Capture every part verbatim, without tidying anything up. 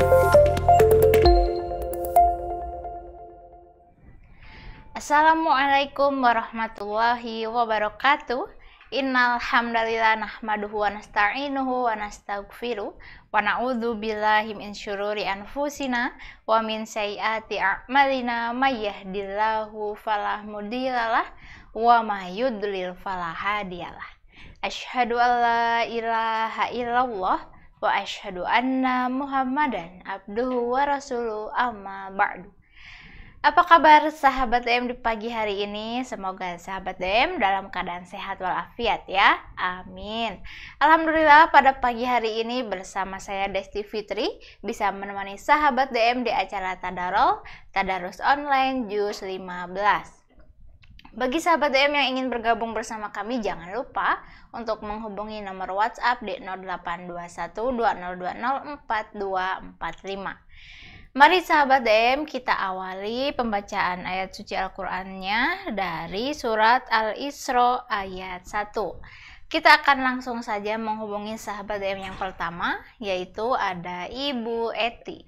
Assalamualaikum warahmatullahi wabarakatuh. Innal hamdalillah nahmaduhu wa nasta'inuhu wa nastaghfiruh wa na'udzu billahi min syururi anfusina wa min sayyiati a'malina may yahdihillahu fala mudhillalah wa may yudlil fala hadiyalah. Asyhadu an la ilaha illallah wa asyhadu anna Muhammadan abduhu wa rasuluh, amma ba'du. Apa kabar sahabat D M di pagi hari ini? Semoga sahabat D M dalam keadaan sehat walafiat ya. Amin. Alhamdulillah pada pagi hari ini bersama saya Desti Fitri bisa menemani sahabat D M di acara Tadarol Tadarus Online Juz lima belas. Bagi sahabat D M yang ingin bergabung bersama kami, jangan lupa untuk menghubungi nomor WhatsApp di nol delapan dua satu dua nol dua nol empat dua empat lima. Mari sahabat D M kita awali pembacaan ayat suci Al-Qur'annya dari surat Al-Isra ayat satu. Kita akan langsung saja menghubungi sahabat D M yang pertama, yaitu ada Ibu Eti.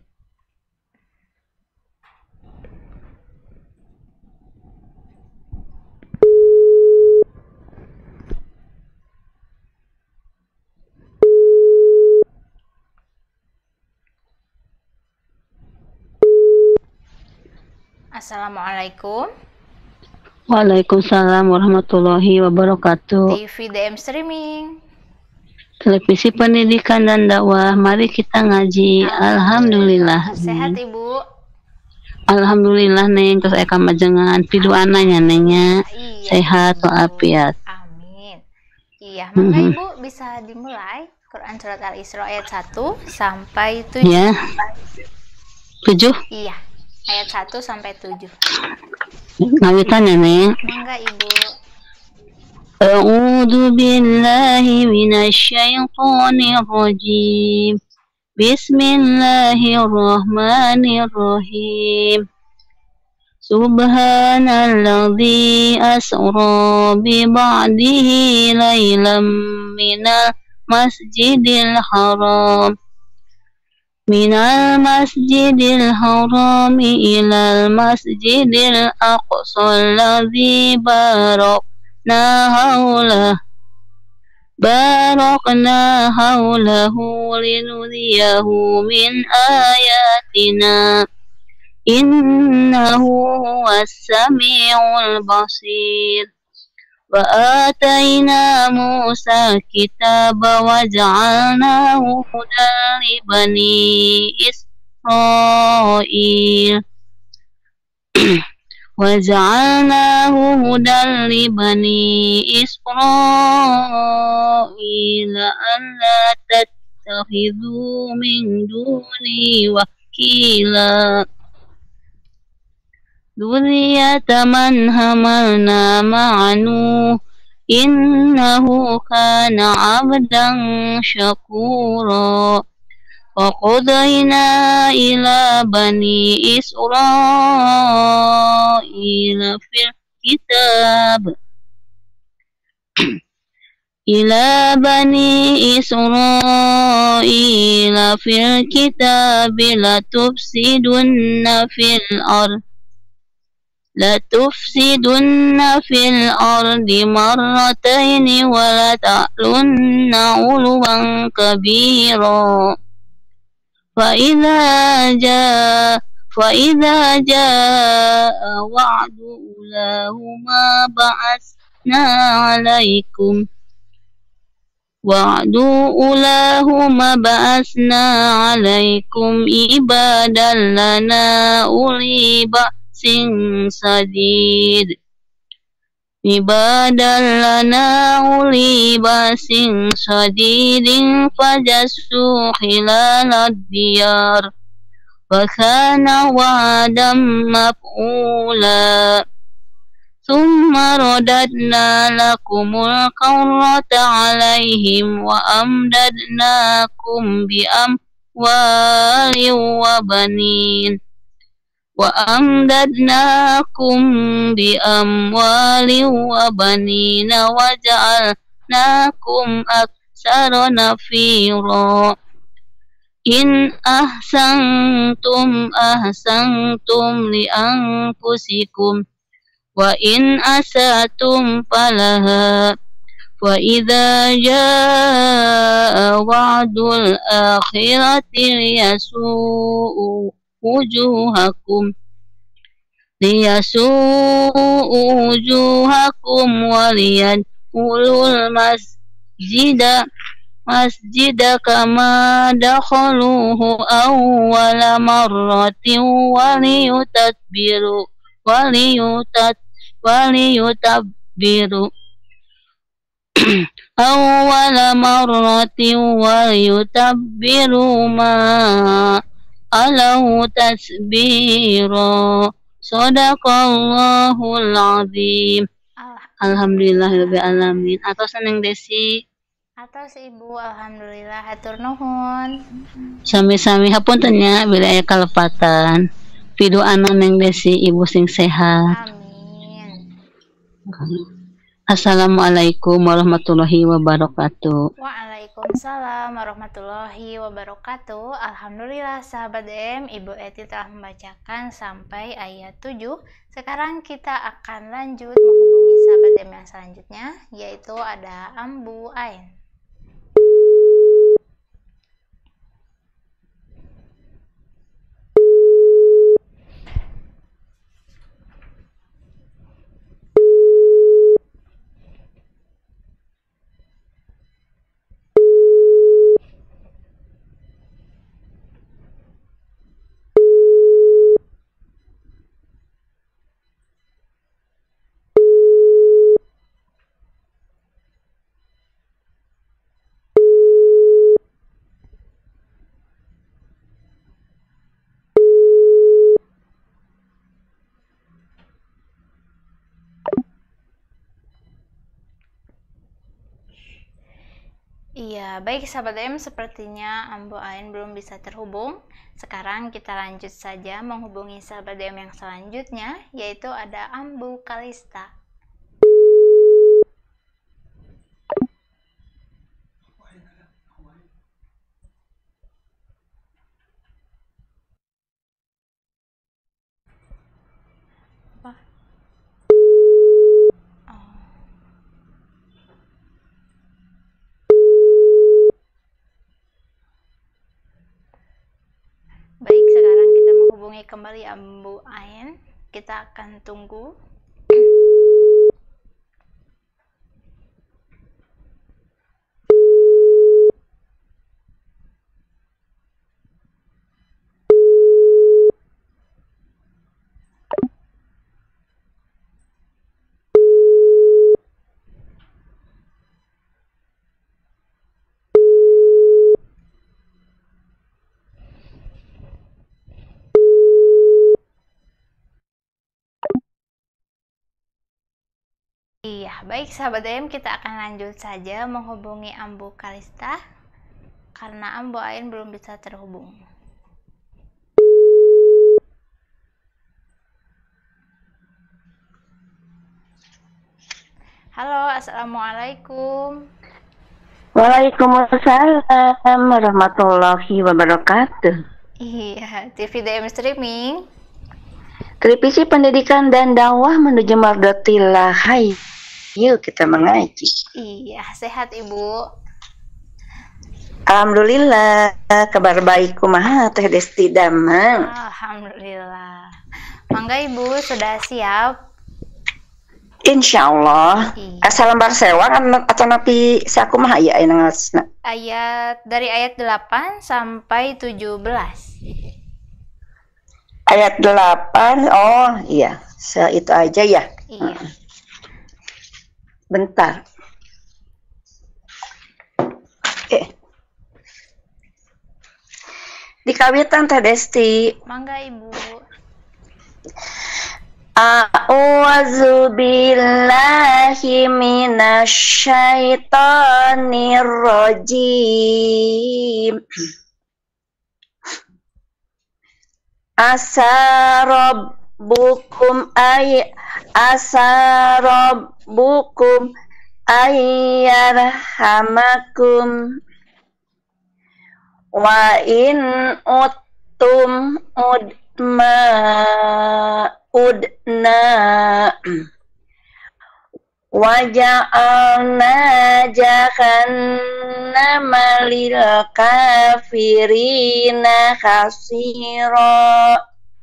Assalamualaikum. Waalaikumsalam warahmatullahi wabarakatuh. T V D M Streaming, Televisi Pendidikan dan Dakwah. Mari kita ngaji. Alhamdulillah. Sehat Ibu? Alhamdulillah Neng. Terus eka majengan pidu ananya Nengnya. Iya, Sehat walafiat. Amin. Iya, maka mm-hmm. Ibu bisa dimulai Quran surat Al-Isra ayat satu sampai tujuh. Ya. tujuh? Iya. Ayat satu sampai tujuh. Ngawitan ya, Neng? Mangga, Ibu. A'udzu billahi minasyaitonir rajim. Bismillahirrahmanirrahim. Subhanalladzi asra bi ba'dihi lailam minal masjidil haram. Minal masjidil harami ilal masjidil aqsal ladzi barakna haulah barakna haulahu linuriyahu min ayatina innahu huwas sami'ul basir. Wa atayna Musa kitaba wa ja'alnahu hudan li bani Israil wa ja'alnahu hudan li bani Israil alla tattakhidhu min duni wakila Dzurriyyata man hamalna ma'anu innahu kana 'abdan syakura. Wa qadayna ila bani Israila fil kitab ila bani Israila fil kitab la tufsidunna fil ardh La tufsidunna fil ardi marrataini wa la ta'lunna 'uluwan kabira. Fa idza jaa fa idza jaa wa'du ulahuma ba'asna 'alaikum wa'du ulahuma ba'asna 'alaikum ibadan lana uli ba sing sadid ibadan lana uli basing sadidin fajassu khilalad diyar wa kana wa'dam maf'ula thumma radadna lakumul qawrata alaihim wa amdadnakum bi amwali wa banin wa amdadnakum bi amwali wa banina wa ja'alnakum aktsara nafira In ahsantum ahsantum li anfusikum wa in asatum falaha wa idza jaa wa'dul akhirati liyasu'u wujuhakum liyasu'u wujuhakum wa liyadkhulul masjida masjida kama dakhaluhu awwala marratin wa liyutatbiru wa liyutat wa liyutabbiru awwala marratin wa liyutabbiru ma alahu tasbira. Shadaqallahul azim. Alhamdulillahirabbil alamin. Atos Neng Desi. Atos Ibu, alhamdulillah, hatur nuhun. Sami-sami hapuntennya bila aya kalepatan. Pidoana Neng Desi ibu sing sehat. Amin. Assalamualaikum warahmatullahi wabarakatuh. Waalaikumsalam warahmatullahi wabarakatuh. Alhamdulillah sahabat D M, Ibu Eti telah membacakan sampai ayat tujuh. Sekarang kita akan lanjut menghubungi sahabat D M yang selanjutnya, yaitu ada Ambu Ain. Iya, baik sahabat D M, sepertinya Ambu Ain belum bisa terhubung. Sekarang kita lanjut saja menghubungi sahabat D M yang selanjutnya, yaitu ada Ambu Kalista. Apa? Baik, sekarang kita menghubungi kembali Ambu Ain. Kita akan tunggu. Iya, baik sahabat D M, kita akan lanjut saja menghubungi Ambu Kalista karena Ambu Ain belum bisa terhubung. Halo, assalamualaikum. Waalaikumsalam warahmatullahi wabarakatuh. Iya, T V D M Streaming. Televisi Pendidikan dan Dakwah menuju Mardotillah. Hai. Yuk kita mengaji. Iya, sehat Ibu. Alhamdulillah, kabar baik kumaha Teh Desti Damang. Alhamdulillah. Mangga Ibu sudah siap? Insya Allah. Iya. Asal lembar sewa kan atau napi sakumaha ya aya ngaosna. Ayat dari ayat delapan sampai tujuh belas. Ayat delapan. Oh, iya. Se itu aja ya. Iya. Hmm. Bentar. Eh. Dikawitan Teh Desti. Mangga Ibu. A'udzu billahi minasyaitonir rajim. Asarabbukum ay asarabbukum ayyarhamakum wa in uttum udma udna wa ja'alna jahannama lil kafirina hasira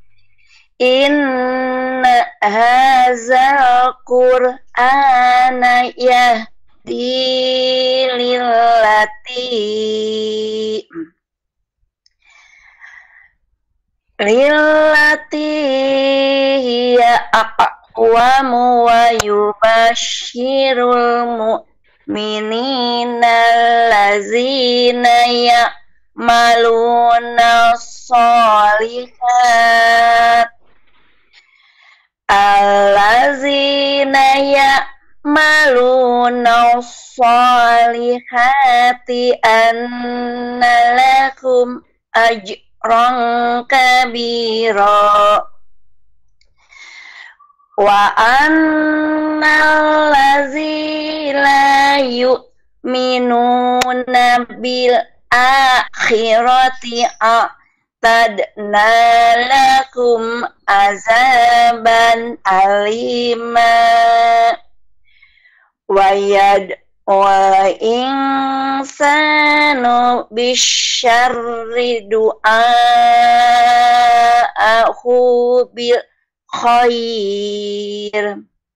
inna hadzal qur'ana yahdi lillati lillati hiya aqwamu wa yubashshirul mu'minina allazina ya'maluna sholihat allazina ya'maluna sholihati anna lakum ajran kabira wa annal ladzina yu'minuna bil akhirati a'tadna lakum azaban alima wa yad wa insanu bisyarri du'aahu bil khair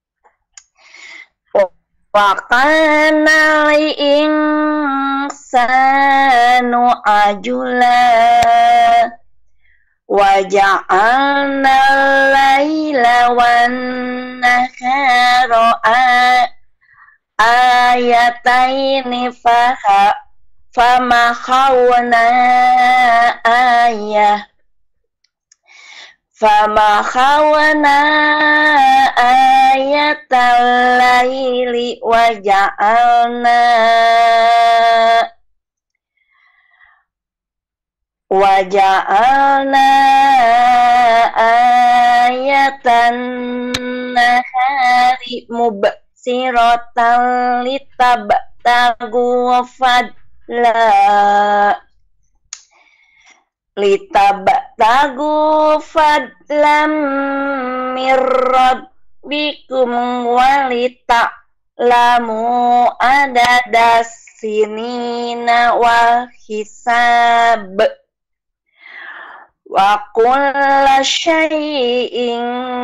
wa kana li insanu ajula wa ja'alna laila wan nahara ayataini faha fama khawna ayah fama khawna ayatal laili wa ja'alna wa ja'alna ayatan nahari mubsiratan litabtagu fadla litabtagu fadlam mir rabbikum walita'lamu adadas sinina wal hisab wa kulla syai'in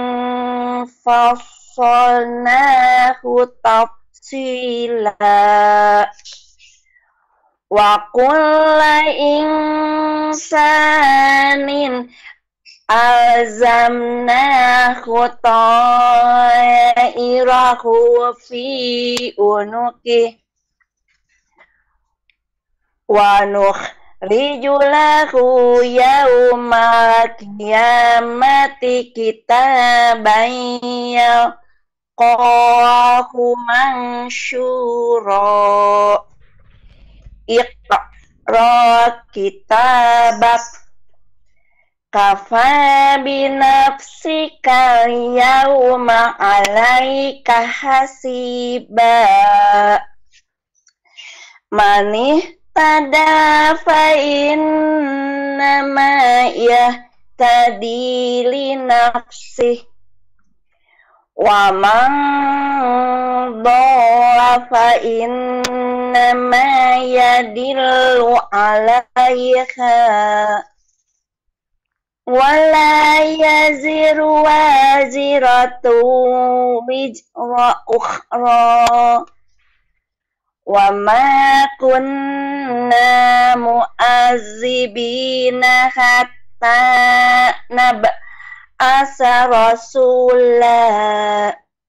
fassalnahu tafsila wa kulla insanin alzamnahu ta'irahu fi unuki wa nukhriju lahu yawmal qiyamati kitaban yalqahu mansyura iqra kitabak kafa binafsika yawma alaika hasiba manih tada fa innama yahtadi li nafsih wa man dhalla fa innama yadillu alaiha wala yaziru waziratu wizra ukhra wa ma kunna mu'azzibina hatta nab'asa rasula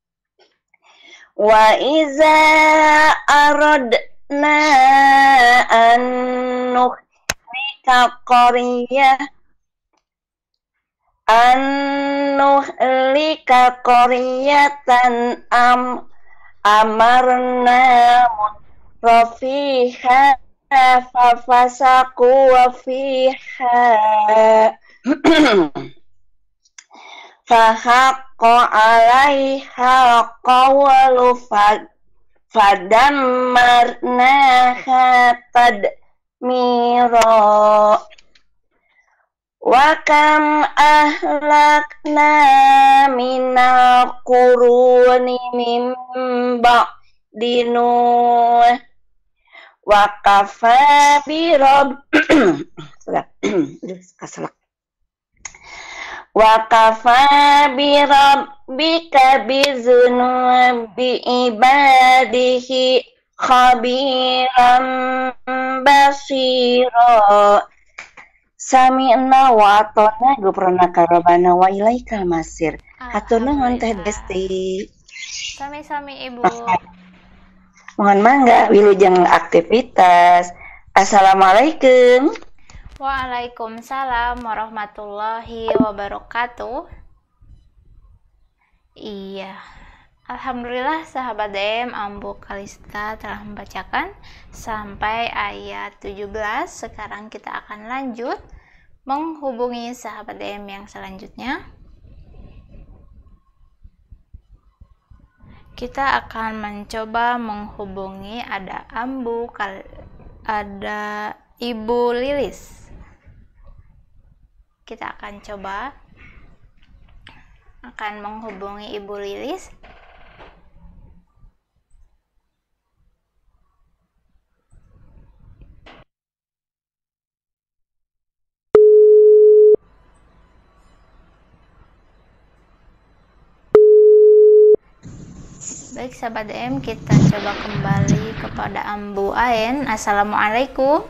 wa iza aradna an nuhlika qaryah an nuhlika qaryatan am amarna rafiha fafasaku fiha fahaqqa alaiha qawlu fadammarnaha tadmira mira wa kam ahlakna minal quruni mim ba'di Nuh wa kafa bi rabb wa kafa bi rabbika bi dzunubi ibadihi khabiran basira. Sami'na wa atona gufranaka rabbana wa ilaikal masir. Hatur nuhun Teh Desti. Sami-sami Ibu. Mohon mangga wilujeng aktivitas. Assalamualaikum. Waalaikumsalam warahmatullahi wabarakatuh. Iya. Alhamdulillah sahabat D M, Ambu Kalista telah membacakan sampai ayat tujuh belas. Sekarang kita akan lanjut menghubungi sahabat D M yang selanjutnya. Kita akan mencoba menghubungi ada Ambu Kal ada Ibu Lilis. Kita akan coba akan menghubungi Ibu Lilis. Baik sahabat D M, kita coba kembali kepada Ambu Aen. Assalamualaikum.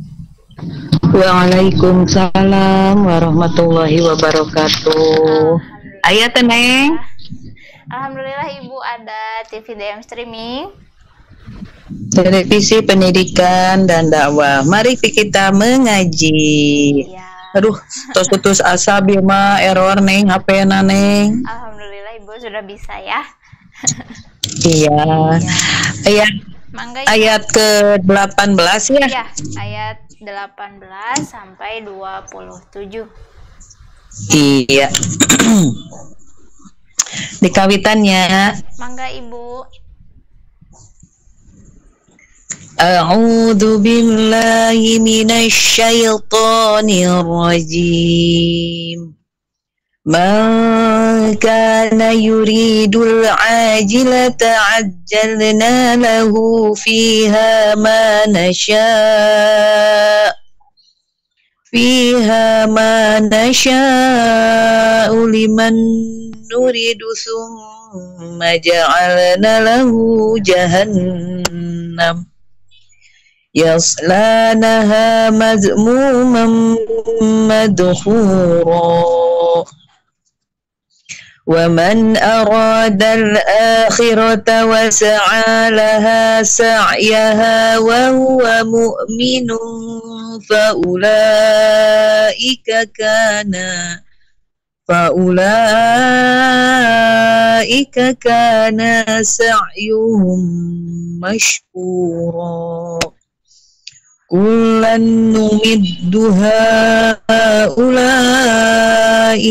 Waalaikumsalam warahmatullahi wabarakatuh. Ayat Neng. Alhamdulillah Ibu ada T V D M streaming. Televisi pendidikan dan dakwah. Mari kita mengaji. Iya. Aduh, tos-tos asa bieu mah error Neng, H P-na Neng. Alhamdulillah Ibu sudah bisa ya. Iya. Ayat Mangga, ayat ke delapan belas ya. Ya, ayat delapan belas sampai dua puluh tujuh. Iya. Di kawitannya. Mangga Ibu. A'udzu billahi minasy syaithanir rajim. Man kana yuridul ajilata ajjalna lahu fiha ma nasha' fiha ma nasha'u liman nuridu thumma ja'alna lahu jahannam yaslanaha mazmuman madhura. وَمَنْ أَرَادَ الْآخِرَةَ وَسَعَى لَهَا سَعْيَهَا وَهُوَ مُؤْمِنٌ فَأُولَئِكَ كَانَ فَأُولَئِكَ كَانَ سَعْيُهُمْ مَشْكُورًا. كُلًّا نُمِدُّ هَؤُلَاءِ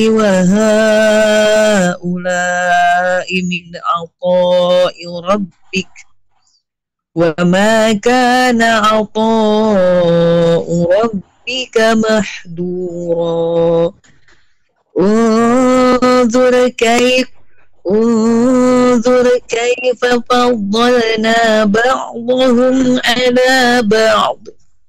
وَهَؤُلَاءِ مِنْ عَطَاءِ رَبِّكَ وَمَا كَانَ عَطَاءُ رَبِّكَ مَحْظُورًا. انظُرْ كيف انظُرْ كيف فَضَّلْنَا بَعْضَهُمْ عَلَى بَعْضٍ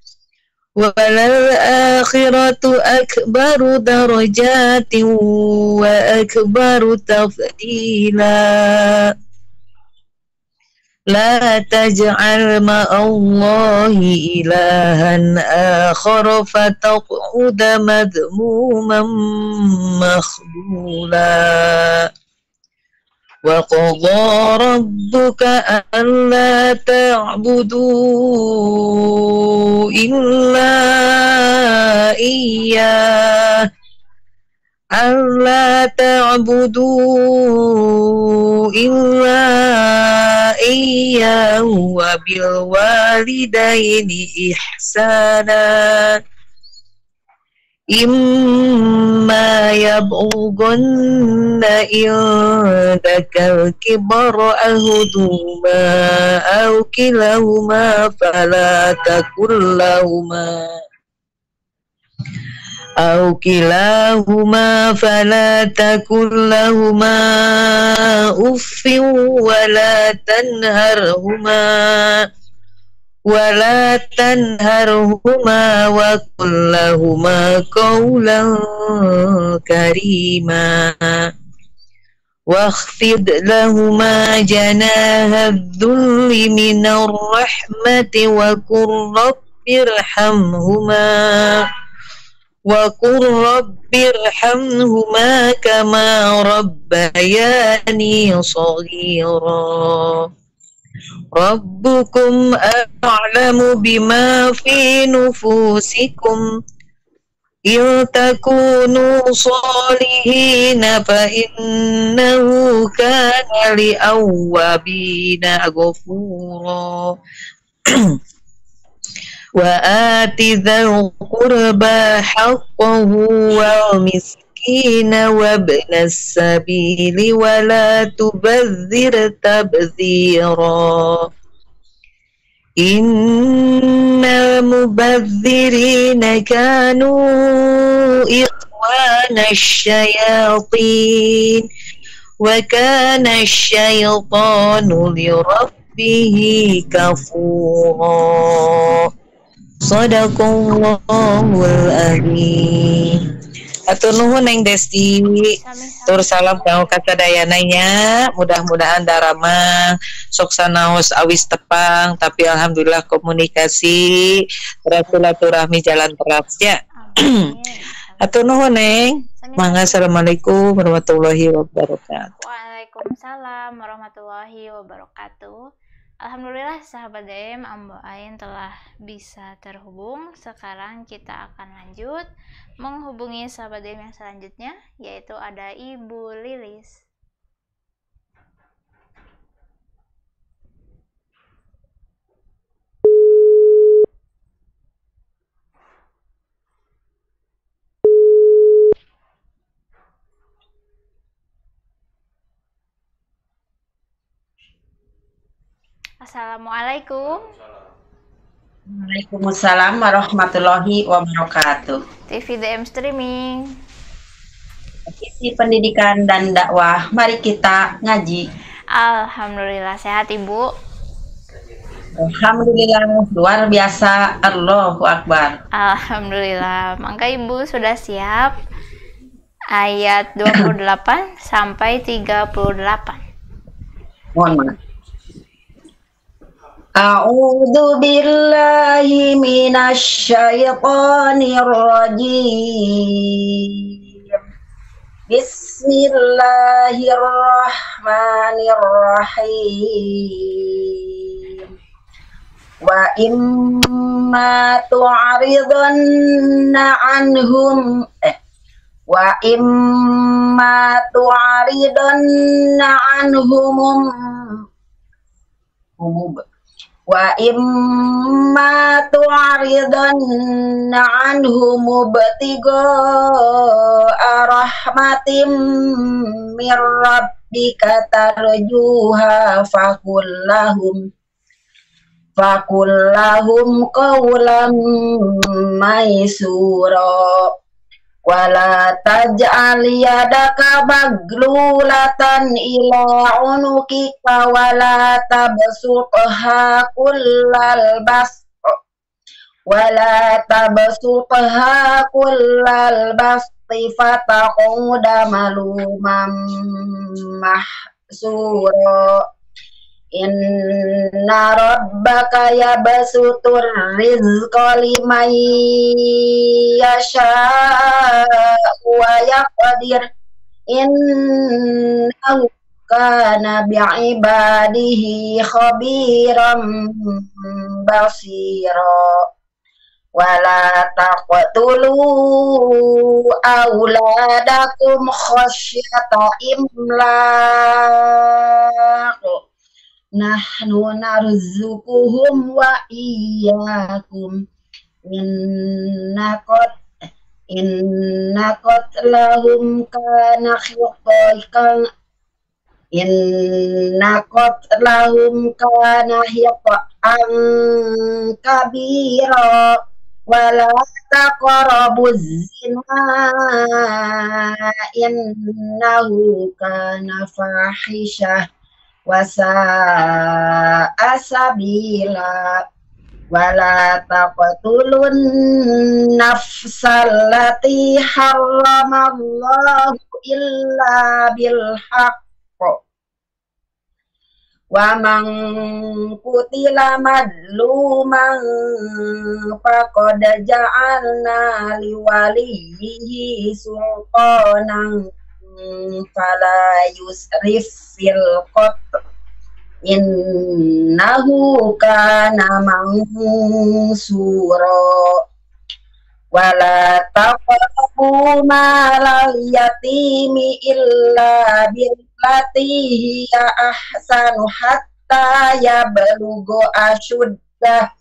وَلَلْآخِرَةُ أَكْبَرُ دَرَجَاتٍ وَأَكْبَرُ تَفْضِيلًا. لَا تَجْعَلْ مَعَ اللَّهِ إِلَٰهًا آخَرَ فَتَقْعُدَ مَذْمُومًا مَخْذُولًا. وَقَضَى رَبُّكَ أَلَّا تَعْبُدُوا إِلَّا إِيَّاهُ أَلَّا تَعْبُدُوا إِلَّا إِيَّاهُ وَبِالْوَالِدَيْنِ إِحْسَانًا إما يبلغن عندك الكبر أحدهما أو كلاهما فلا تقل لهما أو كلاهما فلا تقل لهما أف ولا تنهرهما ولا تنهرهما وقل لهما قولا كريما واخفض لهما جناح الذل من الرحمة وقل رب ارحمهما وقل رب ارحمهما كما ربياني صغيرا ربكم أعلم بما في نفوسكم إن تكونوا صالحين فإنه كان لأوابين غفورا وآت ذا القربى حقه والمسكين وابن السبيل ولا تبذر تبذيرا إن المبذرين كانوا إخوان الشياطين وكان الشيطان لربه كفورا Sadaqallahul azim. Atur nuhun Neng Desti. Tur salam kanggo kasadayananya. Mudah-mudahan darama sok sanaos awis tepang tapi alhamdulillah komunikasi silaturahmi jalan terus ya. Atur nuhun Neng. Mangga assalamualaikum warahmatullahi wabarakatuh. Waalaikumsalam warahmatullahi wabarakatuh. Alhamdulillah sahabat D M, Ambo Ain telah bisa terhubung. Sekarang kita akan lanjut menghubungi sahabat D M yang selanjutnya, yaitu ada Ibu Lilis. Assalamualaikum. Waalaikumsalam warahmatullahi wabarakatuh. T V D M Streaming. Isi pendidikan dan dakwah. Mari kita ngaji. Alhamdulillah sehat Ibu. Alhamdulillah luar biasa. Allahu Akbar. Alhamdulillah. Maka Ibu sudah siap ayat dua puluh delapan sampai tiga puluh delapan. Mohon maaf. A'udzu billahi minasy syaithanir rajim. Bismillahirrahmanirrahim. Wa imma tu'ridanna anhum eh wa imma tu'ridanna anhum umum wa imma tu'ridanna anhum mubtigo rahmatim mir rabbika tarjuha fakullahum fakullahum qawlan maysura wala taj'al yadaka maglulatan ila unukika wala tabsutha kullal bas wala tabsutha kullal basti fataquda maluman mahsura Inna rabbaka yabsutur rizqa liman yasha wa yaqdir innahu kana bi'ibadihi khabiran basira wala taqtulu auladakum khasyata imlaq nahnu narzuquhum wa iyyakum inna qad inna qatlahum kana khiqan inna qatlahum kana hiqan kabira wala taqrabuz zina innahu kana fahisyah wa sa'a sabila wala taqtulun nafsallati harramallahu illa bil haqq wa man qutila madluman faqad ja'alna liwalihi sultanan fala yusrif fil qatl innahu kana mansura wala taqrabu malal yatimi illa billati hiya ahsanu hatta yablugha ashuddah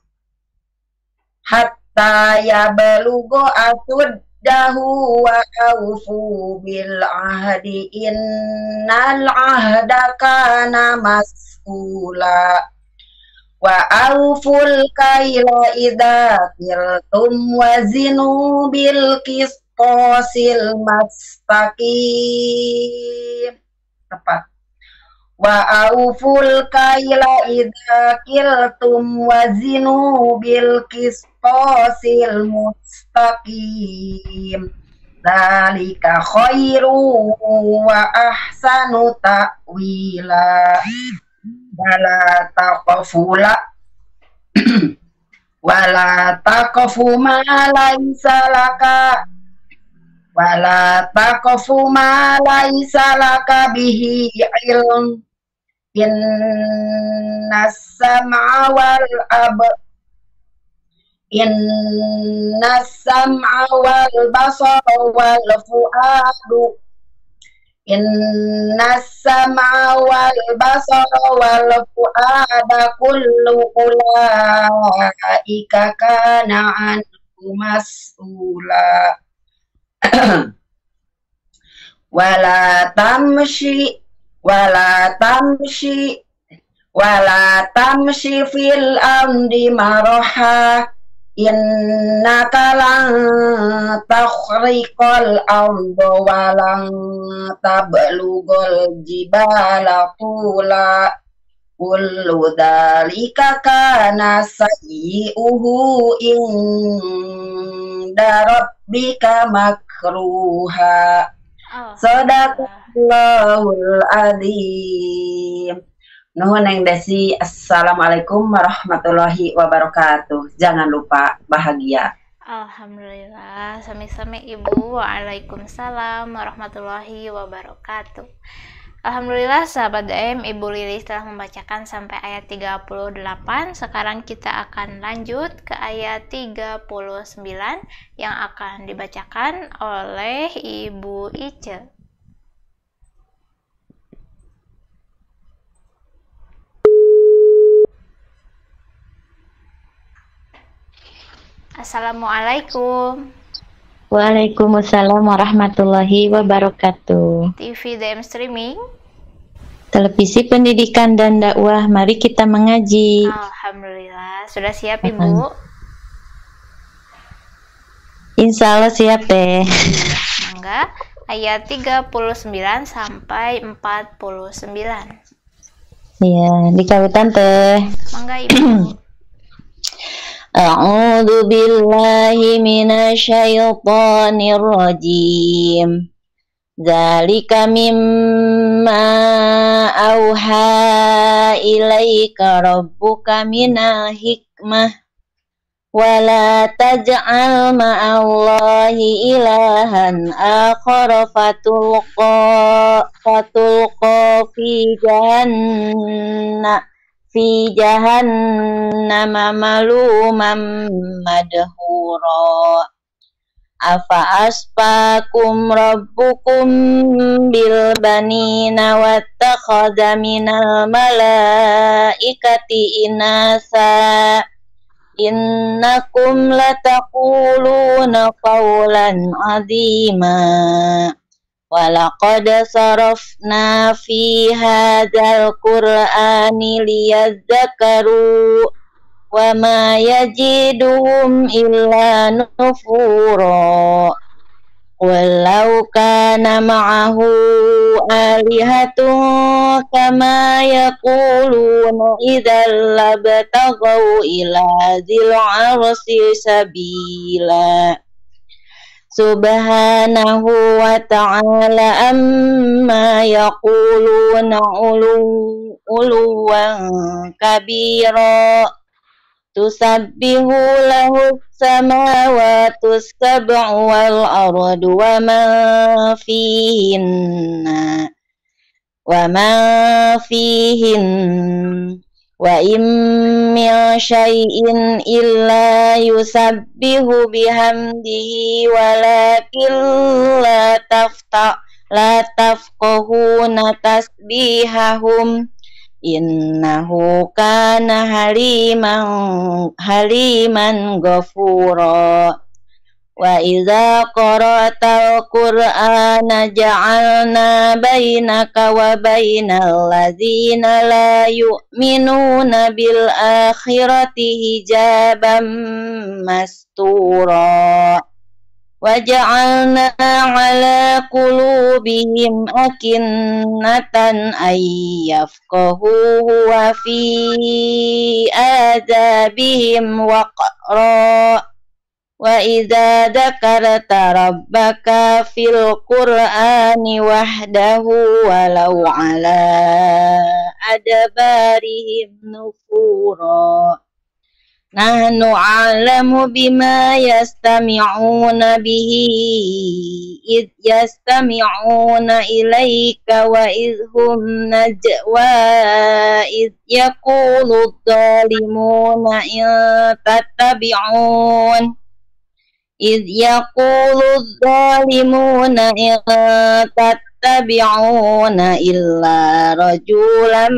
hatta yablugha ashuddahu wa awfu bil ahdi innal ahda kana mas'ula wa awful kaila idza qiltum wazinu bil qistosil mustaqim. Tepat. Wa awful kaila idza qiltum wazinu bil qistosil mustaqim. Dzalika khairu wa ahsanu ta'wila. Wala taqfula wala taqfu ma laysa laka wala taqfu ma laysa laka bihi ilm innas sam'a wal ab innas sam'a wal basara wal fuadu inna sam'a wal basara wal fu'ada kullu ulaika kana anhu mas'ula wala tamshi wala tamshi wala tamshi fil ardi maraha innaka lan takhriqal arda wa lan tablughal jibala tula kullu dzalika kana sayyi'uhu inda rabbika makruha. Sadaqallahul adzim. Nuhun Neng Desi, assalamualaikum warahmatullahi wabarakatuh. Jangan lupa bahagia. Alhamdulillah, sami-sami Ibu. Waalaikumsalam warahmatullahi wabarakatuh. Alhamdulillah sahabat D M, Ibu Lilis telah membacakan sampai ayat tiga puluh delapan. Sekarang kita akan lanjut ke ayat tiga puluh sembilan yang akan dibacakan oleh Ibu Ice. Assalamualaikum. Waalaikumsalam warahmatullahi wabarakatuh. T V D M Streaming, Televisi Pendidikan dan Dakwah, mari kita mengaji. Alhamdulillah, sudah siap Ibu? Insya Allah siap teh. Mangga, ayat tiga puluh sembilan sampai empat puluh sembilan. Iya, dikautan teh. Mangga Ibu. A'udzu billahi minasyaitonir rajim. Dzalika mimma auha ilaika rabbuka minal hikmah wala taj'al ma'allahi ilahan akhara fatulqa fatulqa fi jahannam fi jahannama maluman madhura. Afa aspakum rabbukum bil banina wattakhadha minal malaikati inasa innakum lataquluna qawlan azima walaqad sarafna fi hadzal qur'ani liyadzakaru wa ma yajiduhum illa nufura walau kana ma'ahu alihatun kama yaquluna idzal labtaghaw ila dzil arsi sabila subhanahu wa ta'ala amma yaquluna ulu uluwan kabira tusabbihu lahu samawati sab'u wal ardu wa man fihinna wa man fihin wa im min syai'in illa yusabbihu bihamdihi walakin la tafta la tafqahuna tasbihahum innahu kana haliman haliman ghafura wa idza qara'tal qur'ana ja'alna bainaka wa bainal ladzina la yu'minuna bil akhirati hijaban mastura waja'alna ala qulubihim akinnatan ay yafqahuhu wa fi adabihim waqra wa idza dzakarta rabbaka fil qur'ani wahdahu walau ala adbarihim nufura nahnu a'lamu bima yastami'una bihi id yastami'una ilaika wa idhum najwa id yaqulu dhalimuna in tattabi'un id yaqulu dhalimuna in tattabi'una illa rajulan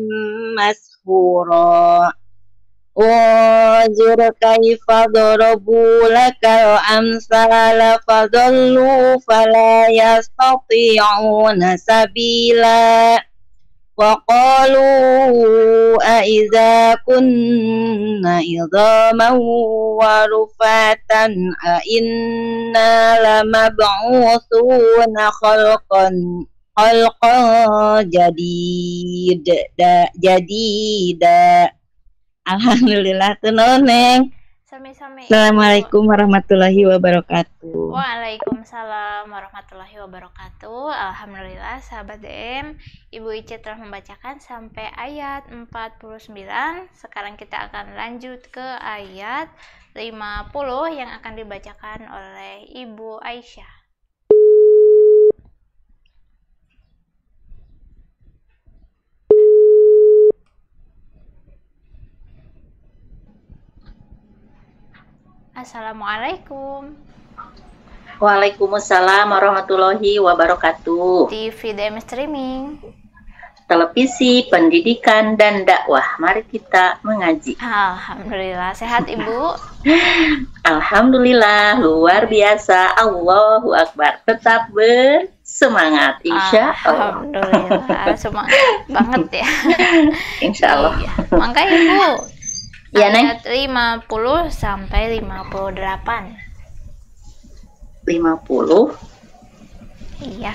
mashhura Wazur kaifa darabu lakal amsala fadallu fala yastati'una sabila wa qalu a idza kunna idhaman wa rufatan a inna lamab'utsuna khalqan khalqan jadid da jadida. Alhamdulillah tuh noneng. Sami-sami. Assalamualaikum warahmatullahi wabarakatuh. Waalaikumsalam warahmatullahi wabarakatuh. Alhamdulillah sahabat D M, Ibu Ica telah membacakan sampai ayat empat puluh sembilan. Sekarang kita akan lanjut ke ayat lima puluh yang akan dibacakan oleh Ibu Aisyah. Assalamualaikum. Waalaikumsalam warahmatullahi wabarakatuh. T V D M Streaming, televisi, pendidikan, dan dakwah. Mari kita mengaji. Alhamdulillah, sehat Ibu? Alhamdulillah, luar biasa. Allahu Akbar. Tetap bersemangat, insya Allah. Alhamdulillah, semangat banget ya. Insya Allah. Iya. Maka Ibu, ya, ayat lima puluh sampai lima puluh delapan. lima puluh. Iya.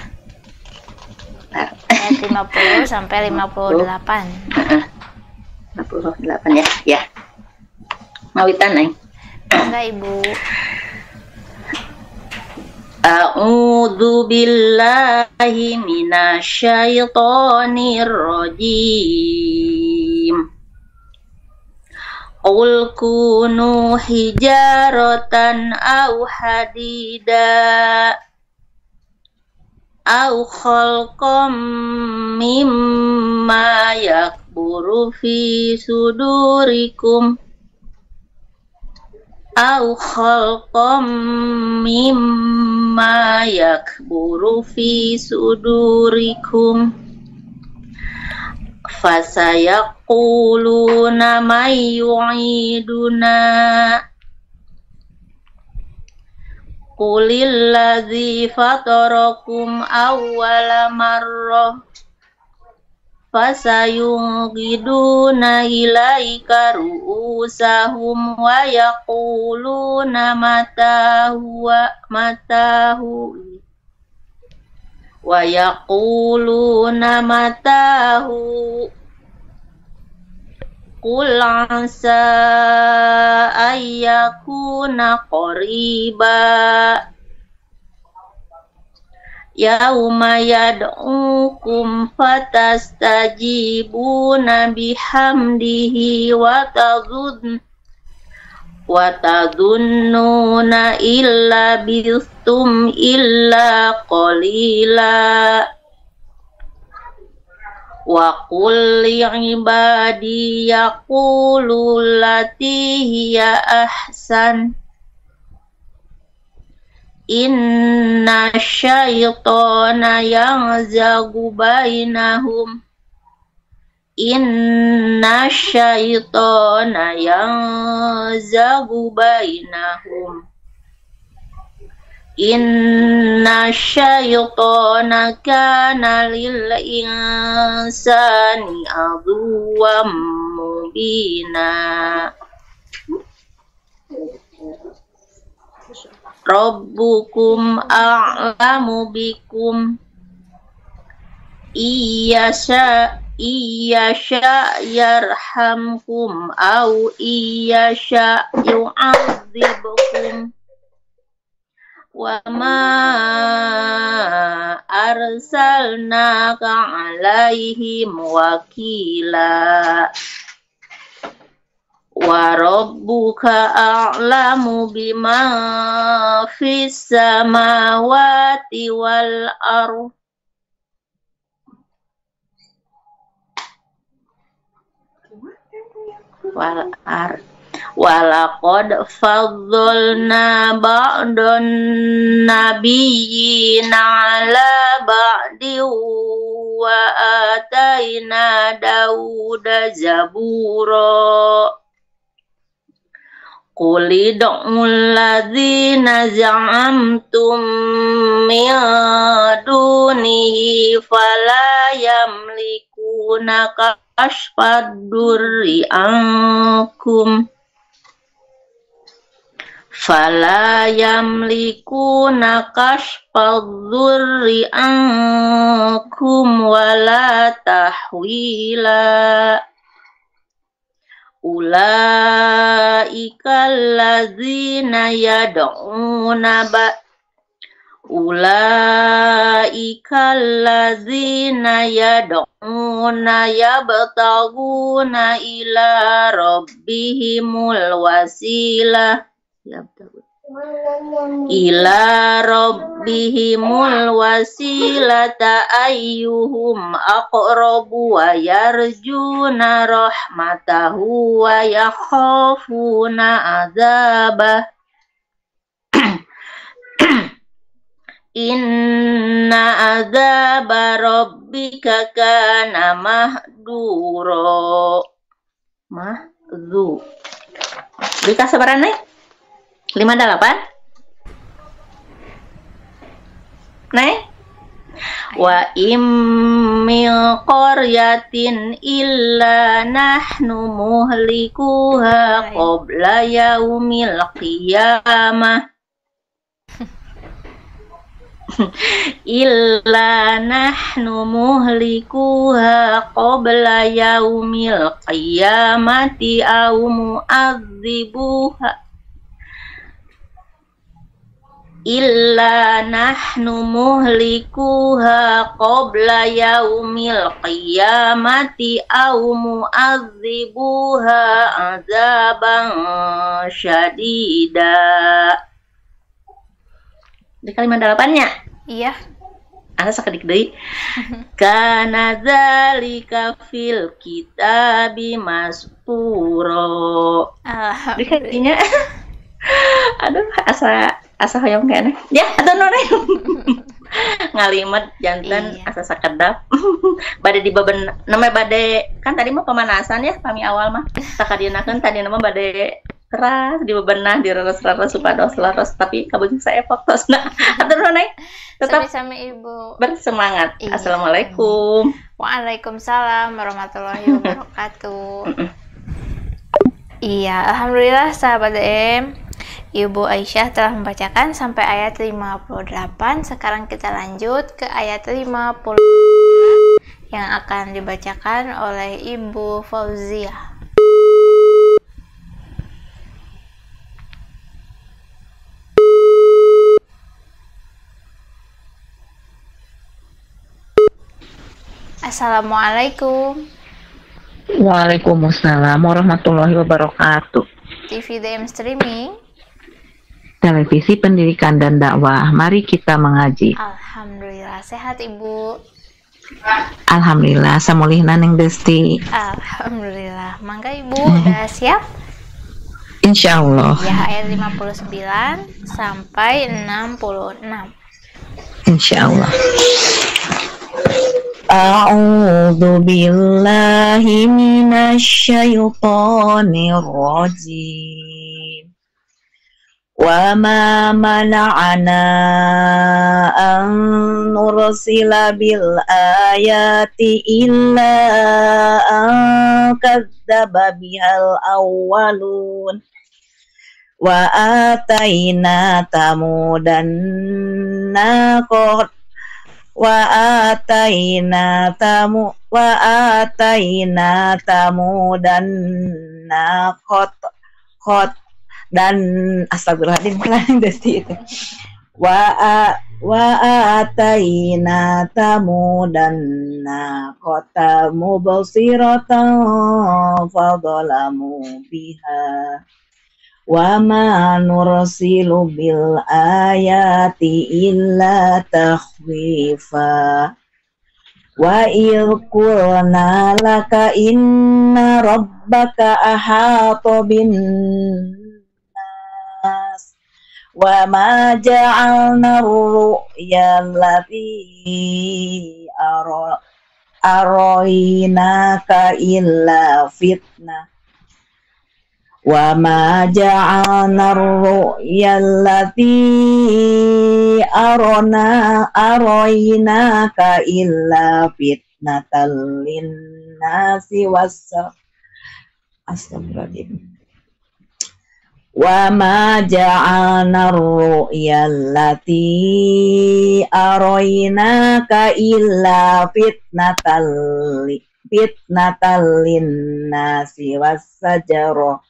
Ayat lima puluh sampai lima puluh delapan. lima puluh delapan ya. Ya. Mawitan, Neng. Enggak, Ibu. A'udzu billahi minasyaitonir rajim. Qul kunu hijaratan aw hadida aw khalqam mimma yakburu fi sudurikum aw khalqam mimma yakburu fi sudurikum fasayaquluna may yu'iduna qulilladzi fatarakum awwala marrah fasayunghiduna ilaika ru'usahum wa yaquluna mata huwa matahu wa yaquluna matahu qul asa ayyakuna qariba yauma yad'ukum fatastajibuna bihamdihi wa tadhun wa tadhunnuna illa bistum illa qalila wa qul li'ibadi yaqulu lati hiya ahsan inna syaitana yangzagu bainahum inna syaitana yangzagu bainahum inna syaitana kana lil insani aduwwam mubina Rabbukum a'lamu bikum iyasha iyasha yarhamkum au iyasha yu'adzibukum wa ma arsalnaka 'alaihim wakila wa rabbuka a'lamu bima fis samawati wal ardh wal ardh walaqad faddalna ba'dan nabiyyina 'ala ba'di wa ataina Dauda zabura Qul ud'ul ladzina za'amtum min dunihi fala yamlikuna kashfad durri ankum fala yamlikuna kashfad durri ankum wala tahwila ulaika alladzina yad'una ba ulaika alladzina yad'una yabtaguna ila rabbihimul wasilah ila rabbihimul wasilata ayyuhum aqrabu wa yarjuna rahmatahu wa yakhafuna adzabah inna adzaba rabbika kana mahduro mahdu Bika sabaran nih lima delapan Nih wa immil qaryatin illa nahnu muhlikuha qabla yaumil qiyamah illa nahnu muhlikuha qabla yaumil qiyamati aw mu'adzibuha illa nahnu muhlikuha qabla yaumil qiyamati aw mu'adzibuha azaban syadida. Di kalimat delapannya iya ana sakedik deui kana dzalika fil kitabi masquro dikatinya aduh asa asa hoyong kene ya atau none ngalimet jantan Iya. asa sakedap. Bade di beben nama bade kan tadi mah pemanasan ya kami awal mah sakadienakeun tadi nama bade keras di bebenah direres-reres supados leres tapi kabujung saya fokusna. Atur nuhun tetap Sami-sami Ibu. bersemangat. Iya. Assalamualaikum. Waalaikumsalam warahmatullahi wabarakatuh. Iya, alhamdulillah sahabat D M. Ibu Aisyah telah membacakan sampai ayat lima puluh delapan. Sekarang kita lanjut ke ayat lima puluh yang akan dibacakan oleh Ibu Fauziah. Assalamualaikum. Waalaikumsalam warahmatullahi wabarakatuh. T V D M Streaming. Televisi Pendidikan dan Dakwah. Mari kita mengaji. Alhamdulillah sehat Ibu. Alhamdulillah samulihna Neng Desti. Alhamdulillah. Mangga Ibu udah siap? Insya Allah. Ya ayat lima puluh sembilan sampai enam puluh enam. Insya Allah. A'udzu billahi minasyaitonir rajim. Wa ma mana'ana an nursila bil ayati illa an kadzdzaba bihal awwalun wa ataina tamudan naqot wa ataina tamu wa ataina tamudan naqot qot dan astagfirullahaladzim pelan Desti itu wa a, wa ataina tamudan naqota mubsiratan fadalamu biha wa ma nursilu bil ayati illa takhwifa wa idh qulna laka inna rabbaka ahata bin nas wa ma ja'alna ar-ru'ya allati ara arainaka illa fitnah wa ma ja'alna ar-ru'ya allati arana arainaka illa fitnatan lin-nasi was astagfirullahaladzim wa ma ja'alna ar-ru'ya allati arainaka illa fitnatan fitnatan lin-nasi was-sajara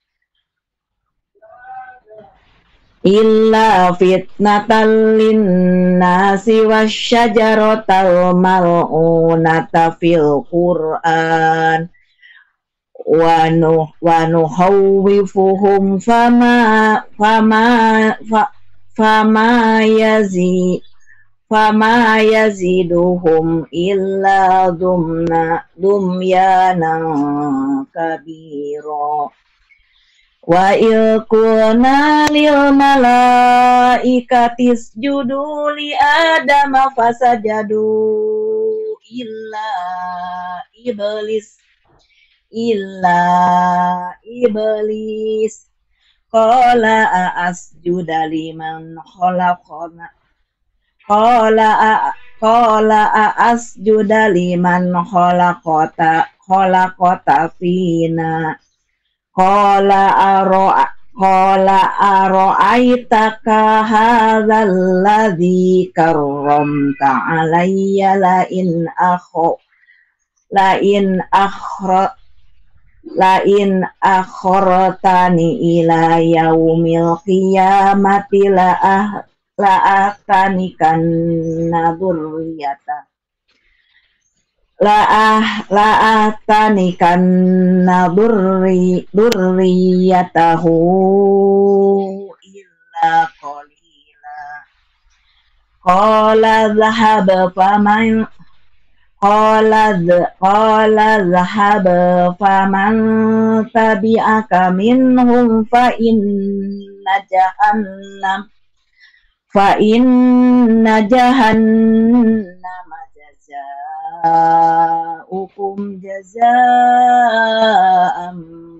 illa fitnatan lin-nasi wasyajaratal mal'unata fil Qur'an wa nuh wa nuhawwifuhum fama fama fa, fama yazi fama yaziduhum illa dumna dumyana kabira wa ilquna lil malaikati isjudu li adama fasajadu illa iblis illa iblis qala asjuda liman khalaqana qala qala asjuda liman khalaqata khalaqata fina qala aro qala ara'aitaka hadzal ladzi karramta alayya la in akhu la in akhra la in akhartani ila yaumil qiyamati la ah la atanikan dzurriyyata la ah la atanikan durri durriyatahu illa qalila qala dhahab faman qala qala dhahab faman tabi'aka minhum fa inna jahannam fa inna jahannama jazaa'ukum jazaa'an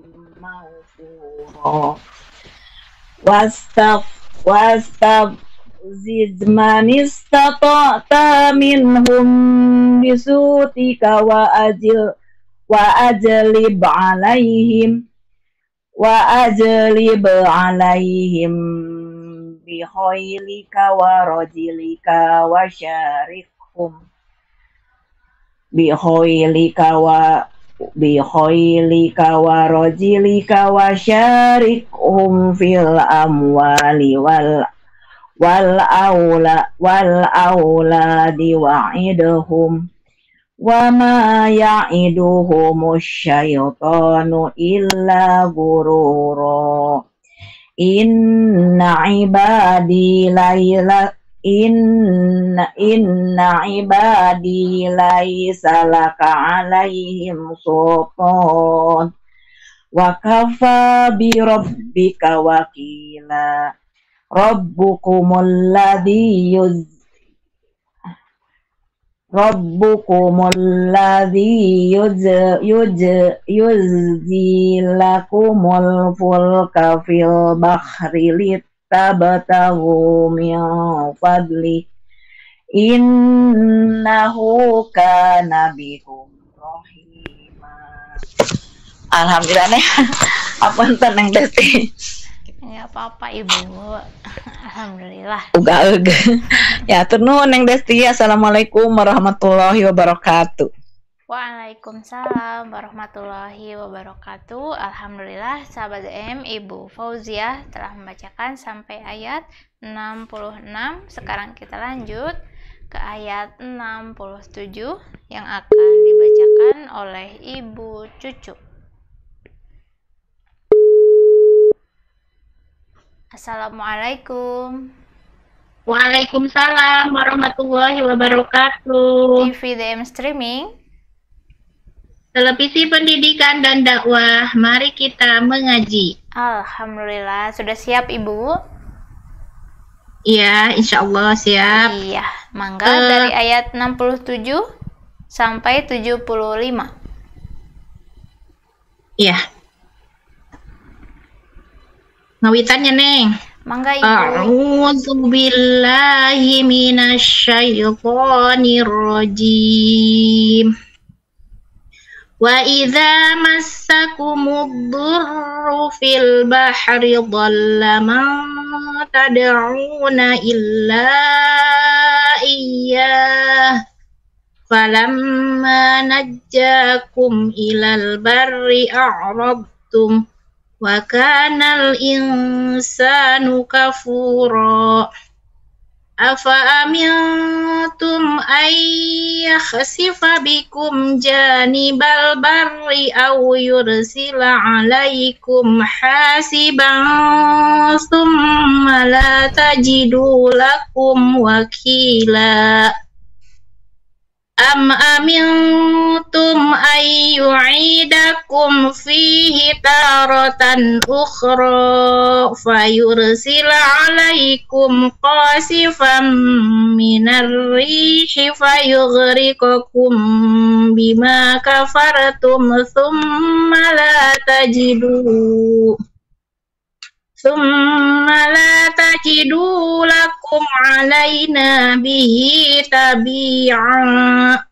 mawfura wastaf wastaf zid man istata'ta minhum bisutika wa ajil wa ajlib alaihim wa ajlib alaihim bi khaylika wa rajilika wa syarikhum bi khaylika wa bi khaylika wa rajilika wa syarikhum fil amwali wal wal aula wal auladi wa'idhum wa ma ya'iduhumus syaitanu illa gurura inna ibadi layla inna inna ibadi laysa laka alaihim sultan wa kafa bi rabbika wakila rabbukumul ladzi yuz Rabbukumul ladzi yuz yuz yuzdilakumul fulka fil bahri litabtaghu min fadli innahu kana bikum rahima. Alhamdulillah nih. Apa tenang Desti? Ya apa-apa Ibu. Alhamdulillah. Uga uga. Ya turun Neng Desti. Assalamualaikum warahmatullahi wabarakatuh. Waalaikumsalam warahmatullahi wabarakatuh. Alhamdulillah sahabat M, Ibu Fauziah telah membacakan sampai ayat enam puluh enam. Sekarang kita lanjut ke ayat enam puluh tujuh yang akan dibacakan oleh Ibu Cucu. Assalamualaikum. Waalaikumsalam warahmatullahi wabarakatuh. T V D M Streaming, Televisi Pendidikan dan Dakwah, mari kita mengaji. Alhamdulillah, sudah siap Ibu? Iya, insya Allah siap. Iya, mangga uh, dari ayat enam puluh tujuh sampai tujuh puluh lima. Iya. Ngawitannya Neng. Mangga Ibu. A'udzu billahi minasyaitonir rajim. Wa idza massakumud durru fil bahri dhalla man tad'una illa iyyah falamma najjakum ilal barri a'radtum wa kanal insanu kafura afa amintum ay yakhsifa bikum janibal barri aw yursila alaikum hasiban summa la tajidu lakum wakila am amintum ay yu'idakum fihi taratan ukhra fayursila alaikum qasifan minar rihi fayughriqakum bima kafartum thumma la tajidu Summa la tajidu lakum alaina bihi tabi'a.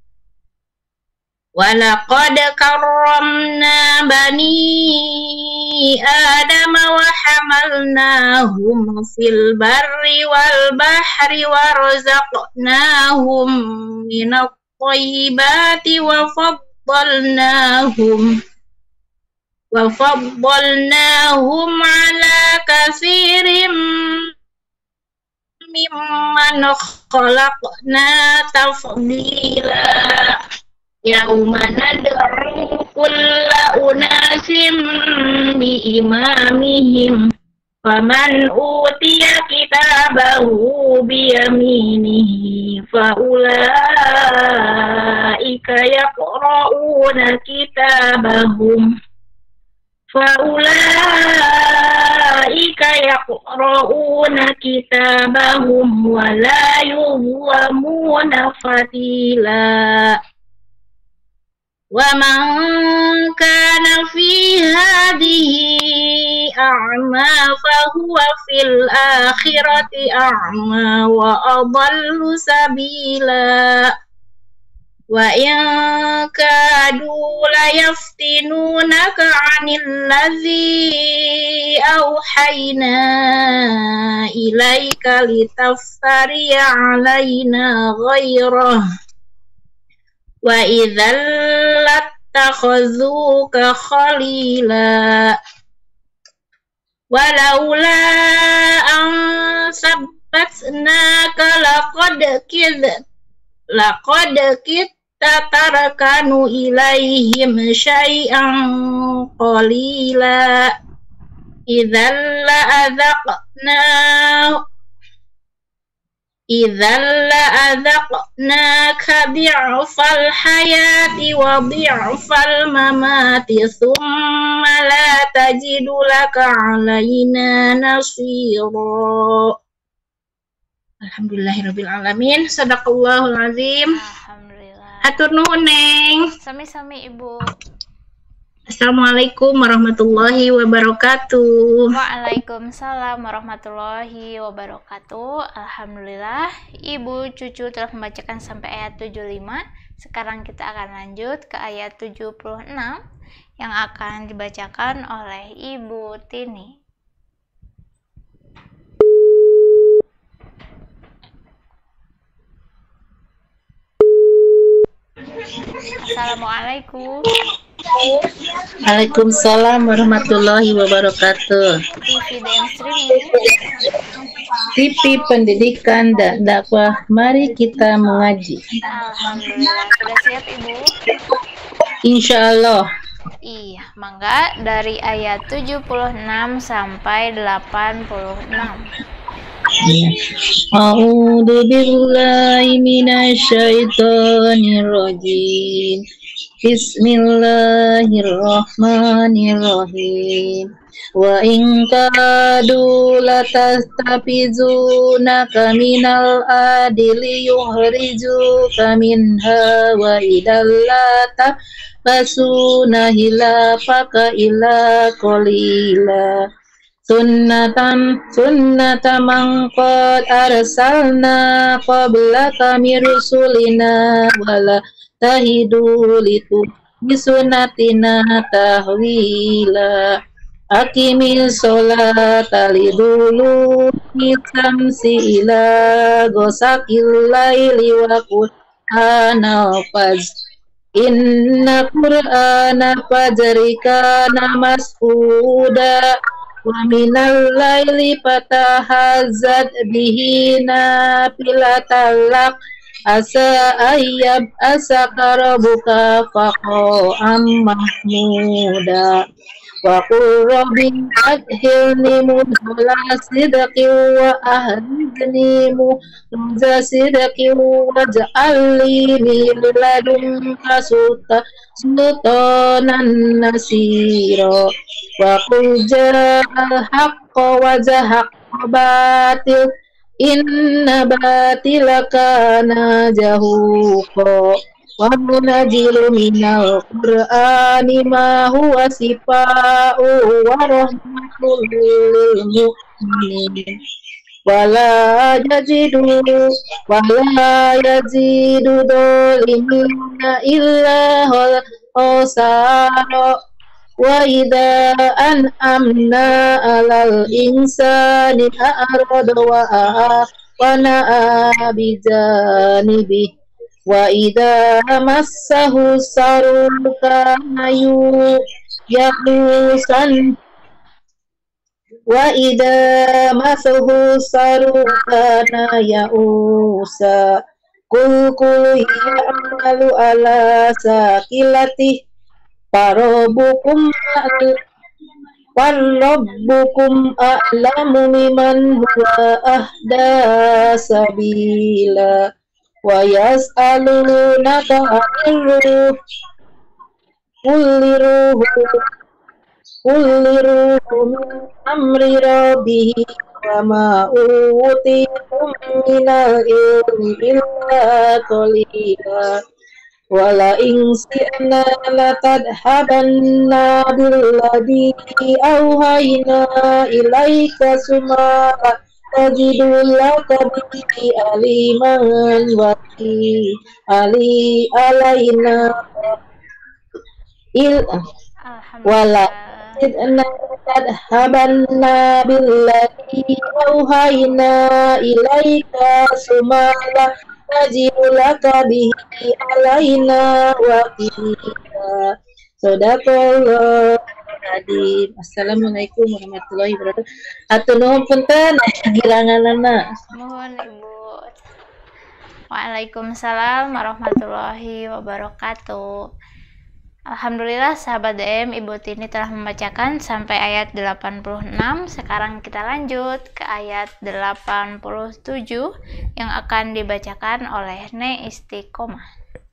Walaqad karramna bani Adam wa hamalnahum fil barri wal bahri wa razaqnahum minat thayyibati wa faddalnahum wa faddalnahum ala katsirin mimman khalaqna tafdila. Yauma nad'u kulla unasim bi imamihim faman utiya kitabahu bi yaminihi fa ulaika yaqra'una kitabahum fa ulaika ulaika yaqra'una kitabahum wa la yuzlamuna fatila. Wa man kana fi hadhihi a'ma fa huwa fil akhirati a'ma wa adallu sabila. Wa in kadu la yaftinunaka 'anil ladzi awhayna ilaika litaftari 'alaina ghairah wa idzal lattakhazuka khalila walaula an sabbatnaka laqad kid laqad kid tatarakanu ilaihim syai'an qalila idzal la adzaqna idzal la adzaqnaka bi'fal hayati wa bi'fal mamati thumma la tajidu laka 'alaina nasira. Alhamdulillahirabbil alamin. Shadaqallahul azim. Hatur nuhun Neng. Sami-sami Ibu. Assalamualaikum warahmatullahi wabarakatuh. Waalaikumsalam warahmatullahi wabarakatuh. Alhamdulillah Ibu Cucu telah membacakan sampai ayat tujuh puluh lima. Sekarang kita akan lanjut ke ayat tujuh puluh enam yang akan dibacakan oleh Ibu Tini. Assalamualaikum. Waalaikumsalam warahmatullahi wabarakatuh. T V D M Streaming. T V Pendidikan dan Dakwah, mari kita mengaji. Alhamdulillah, sudah siap Ibu? Insya Allah. Iya, mangga dari ayat tujuh puluh enam sampai delapan puluh enam. A'udzu billahi minasyaitonir rajim. Bismillahirrahmanirrahim. Wa in kadu latastafizunaka minal adili yukhrijuka minha wa idallata fasuna hilafaka ila qalila. Sunnatan sunnata man qad arsalna qablaka min rusulina wala tahidu litu bisunatina tahwila. Aqimi sholata lidulu samsi ila gosakil laili wa qur'ana fajr. Inna qur'ana fajri kana mas'uda wa minal laili fatahazzat bihi nafilatan lak asa ayyab asaka rabbuka faqa'am mahmuda. Wa qul rabbi adkhilni mudkhala sidqin wa ahrijni mudkhala sidqin waj'al li min ladunka sultanan nasira. Wa qul ja'al haqqa wa zahaqqa batil inna batila kana zahuqa. Wa munazzilu minal qur'ani ma huwa shifaa'un wa rahmatun lil mu'minin. Wala yazidu wala yazidu dhalimina illa khasara. Wa idza an'amna 'alal insani a'rada wa a'ana bijanibi. Wa idza massahu sarru kana yaqusan. Wa idza massahu sarru kana ya'usa. Kul kul ya'malu ala sakilati Farobukum Farobbukum a'lamu liman huwa ahda sabila. Wa yas'alunaka 'anil ruh qul ruhu kulli ruhum amri rabbihi wa ma utitum minal ilmi illa qalila wala in si'na latadhabanna billadhi awhayna ilaika summa tajidu laka bihi aliman waki ali alaina il wala sidna tadhabanna billadhi awhayna ilaika sumala tajidu laka bihi alaina wakila. Sadaqallah Adim. Assalamualaikum warahmatullahi wabarakatuh. Atur nuhun punten giranganana. Mohon Ibu. Waalaikumsalam warahmatullahi wabarakatuh. Alhamdulillah sahabat D M, Ibu Tini telah membacakan sampai ayat delapan puluh enam. Sekarang kita lanjut ke ayat delapan puluh tujuh yang akan dibacakan oleh Ne Istiqomah.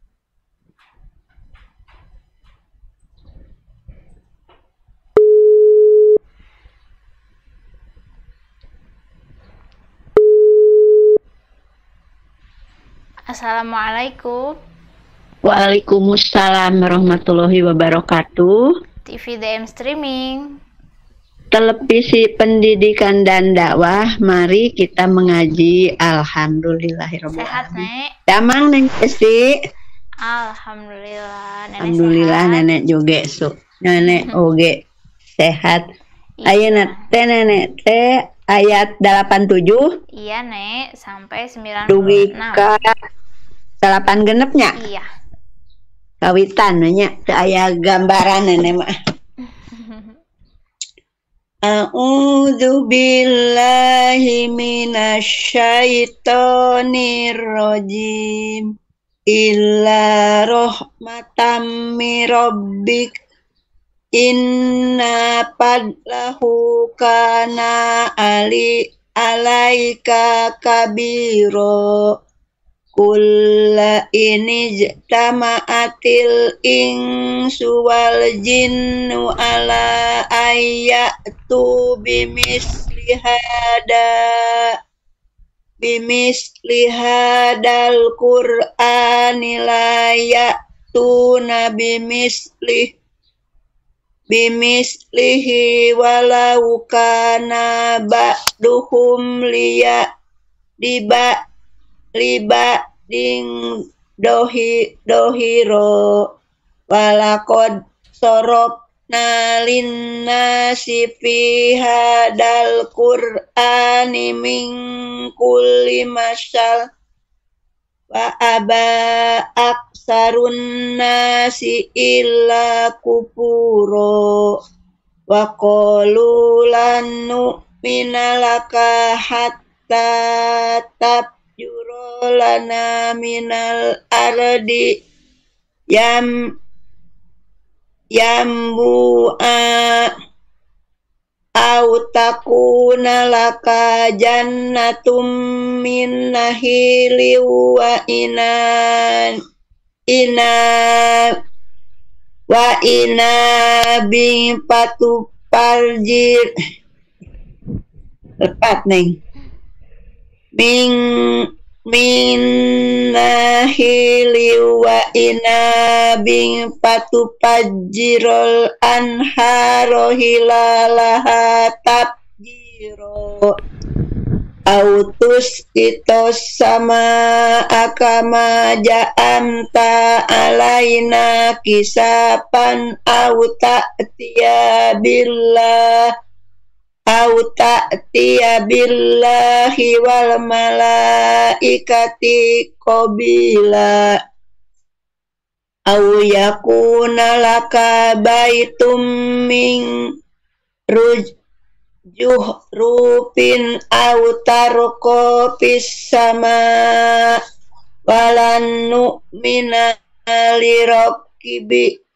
Assalamualaikum. Waalaikumsalam warahmatullahi wabarakatuh. T V D M Streaming, Televisi Pendidikan dan Dakwah, mari kita mengaji. Alhamdulillahirobbilalamin. Sehat, Nek? Damang Neng Esti. Alhamdulillah, Nenek Alhamdulillah sehat. Nenek joge su. Nenek oge sehat. Ayeuna teh Nenek teh ayat delapan puluh tujuh Iya, Nek, sampai sembilan dugi puluh enam. ka delapan genepnya. Iya. Kawitan nya teu aya gambaran Nenek mah. A'udzu billahi minasyaitonir rajim. Illa rahmatam mir rabbik inna fadlahu kana ali alaika kabiro. Kulla ini jama'atil insu wal jinnu ala ayatu bimisli hada bimisli hadal qur'ani la ya'tuna bimisli bimislihi walau kana ba'duhum liya diba liba ding dohi dohiro walakod sorop nalinna si hadal qur'ani min kulli masal wa aba aksarun nasi illa kupuro wa qalu lan nu'mina laka hatta tab jurolana minal ardi yam yambu'a au takuna laka jannatum min nahili wa inan ina wa ina bi patu parjir tepat nih min min nahili wa ina bin patu pajirol anharo hilalaha tabjiro autus itos sama akama ja'amta alaina kisapan auta tiya billah au ta'tiya billahi wal malaikati qabila au yakuna laka baitum min rujjuh rupin au tarko fis sama walan nu'mina lirokibi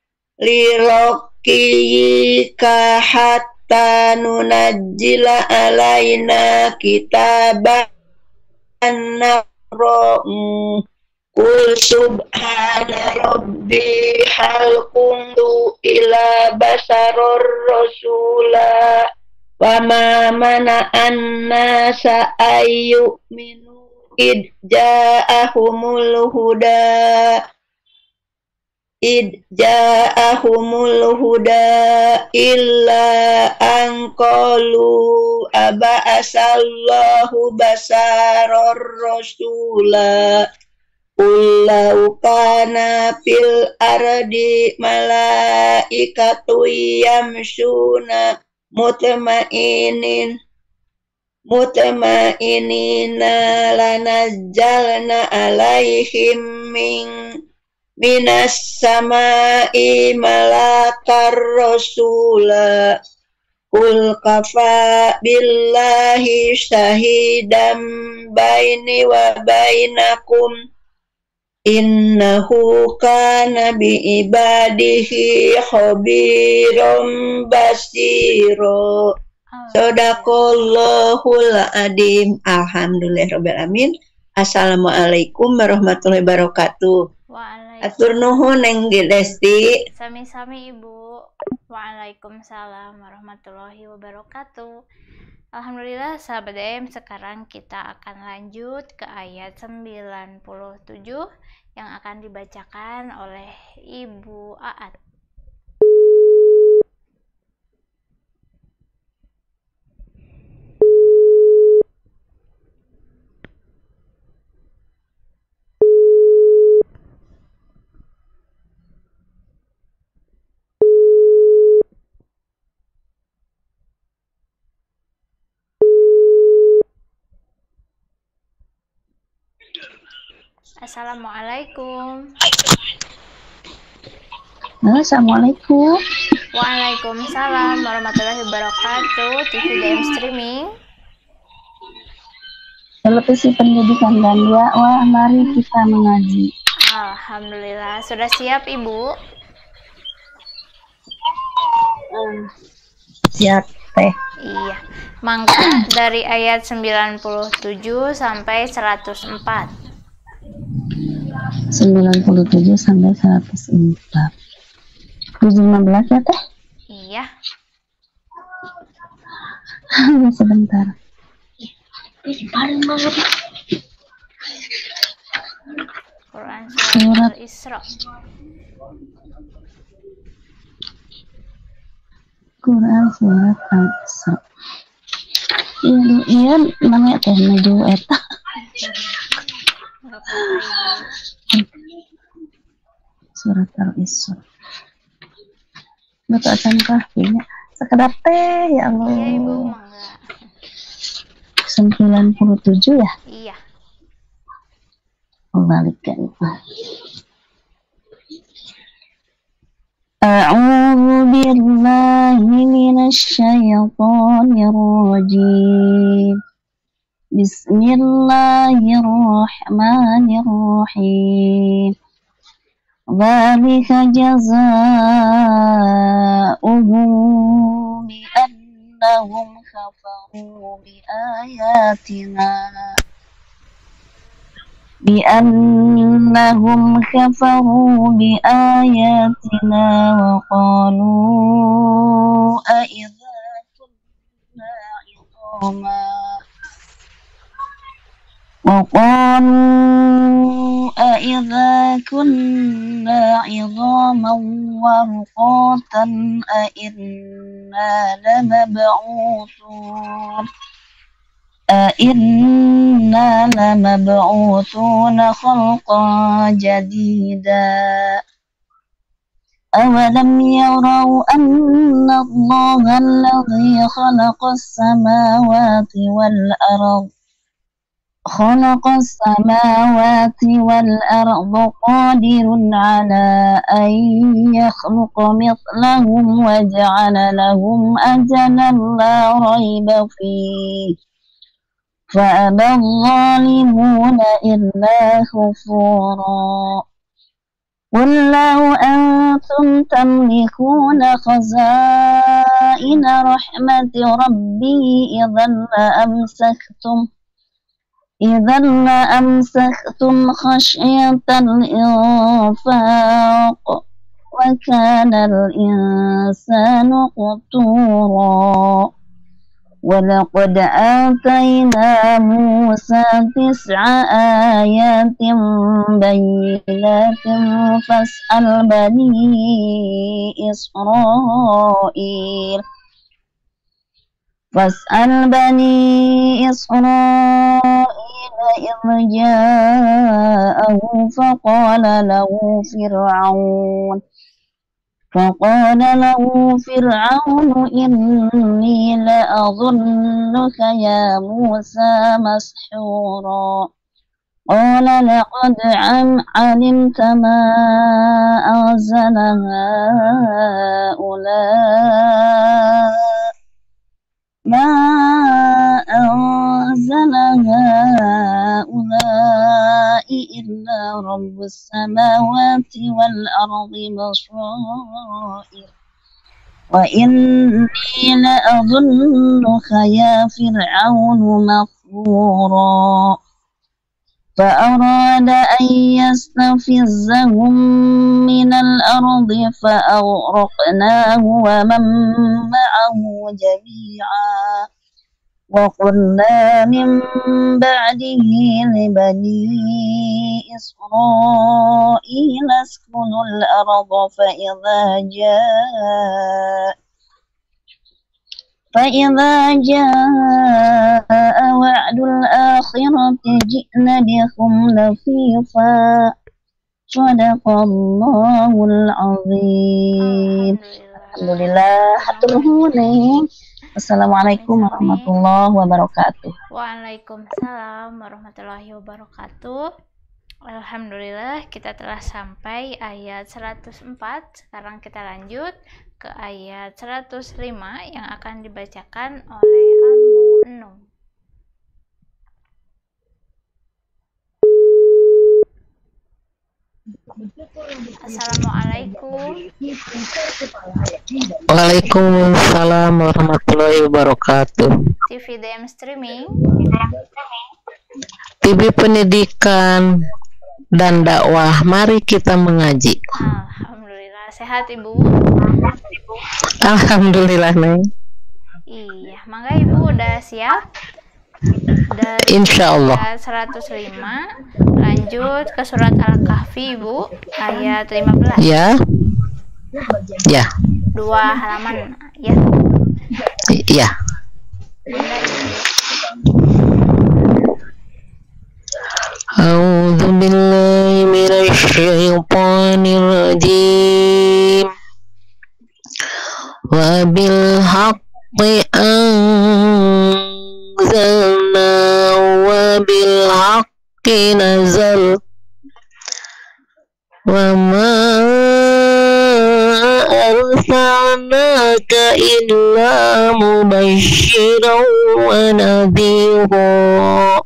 lirokiyika hat tanunajila alaina kitaban naqra'u Qul subhana rabbi hal kuntu ila basaror rasula wa ma mana'an nasa ayyu minu id ja'ahumul huda id ja'ahumul huda illa an qalu aba'asallahu basaror rasula Ulau kana fil ardi malaikatu yamshuna mutmainin mutmainina lanazjalna alaihim min minas samai malakar rasula Qul kafa billahi syahidan baini wa bainakum Innahu kana bi ibadihi khabirum basiro. Sadaqallahul adim. Alhamdulillahirabbil alamin. Assalamualaikum warahmatullahi wabarakatuh. Atur nuhun Neng Desti. Sami-sami Ibu. Waalaikumsalam warahmatullahi wabarakatuh. Alhamdulillah sahabat D M, sekarang kita akan lanjut ke ayat sembilan puluh tujuh yang akan dibacakan oleh Ibu Aat. Assalamualaikum. Assalamualaikum. Waalaikumsalam warahmatullahi wabarakatuh. T V D M Streaming. Televisi Pendidikan dan Dakwah, mari kita mengaji. Alhamdulillah, sudah siap Ibu? Hmm. Siap Teh. Iya. Mangga dari ayat sembilan puluh tujuh sampai seratus empat. sembilan puluh tujuh sampai seratus empat. tujuh lima belas ya Teh? Iya. Sebentar. Quran Surat Al-Isra. Quran Surat Al-Isra. Iya, iya namanya Teh Naju eta. Surat Al-Isra. Betul acan kahfinya. Sekedar teh ya Allah. Iya Ibu, mangga. sembilan puluh tujuh ya? Iya. Oh, balik kan. A'udzu billahi minasy syaithanir rajim. Bismillahirrahmanirrahim. Dzalika jazaa'uhum bi annahum kafaru bi ayatina bi annahum kafaru bi ayatina wa qalu a idza kunna idama وقالوا أإذا كنا عظاما ورفاتا أإنا لمبعوثون أإنا لمبعوثون خلقا جديدا أولم يروا أن الله الذي خلق السماوات والأرض خلق السماوات والأرض قادر على أن يخلق مثلهم وجعل لهم أجلا لا ريب فيه فأبى الظالمون إلا كفورا قل لو أنتم تملكون خزائن رحمة ربي إذا لأمسكتم إذا لأمسكتم خشية الإنفاق وكان الإنسان قتورا ولقد آتينا موسى تسع آيات بينات فاسأل بني إسرائيل فاسأل بني إسرائيل إذ جاءه فقال له فرعون فقال له فرعون إني لأظنك يا موسى مسحورا قال لقد علمت ما أنزل هؤلاء ما أنزل هؤلاء إلا رب السماوات والأرض بصائر وإني لأظنك يا فرعون مثبورا فأراد أن يستفزهم من الأرض فأغرقناه ومن معه جميعا وقلنا من بعده لبني إسرائيل اسكنوا الأرض فإذا جاء فإذا جاء وعد الآخرة جئنا بكم لفيفا صدق الله العظيم. Alhamdulillah, hatur nuhun. Assalamualaikum warahmatullahi wabarakatuh. Waalaikumsalam warahmatullahi wabarakatuh. Alhamdulillah, kita telah sampai ayat seratus empat. Sekarang kita lanjut ke ayat seratus lima yang akan dibacakan oleh Ambu Enung. Assalamualaikum. Waalaikumsalam warahmatullahi wabarakatuh. T V D M Streaming, T V Pendidikan dan Dakwah, mari kita mengaji. Alhamdulillah, sehat Ibu? Alhamdulillah, Neng. Iya, mangga Ibu udah siap? Dari Insya Allah. ayat seratus lima lanjut ke surat Al-Kahfi Ibu, ayat lima belas. Ya. Ya. Dua halaman ya. Ya. A'udzu billahi minasy syaithanir rajim. Wa bil haqqi anzalna wa bil haqqi nazal wa ma arsalnaka illa mubasysyiran wa nadhira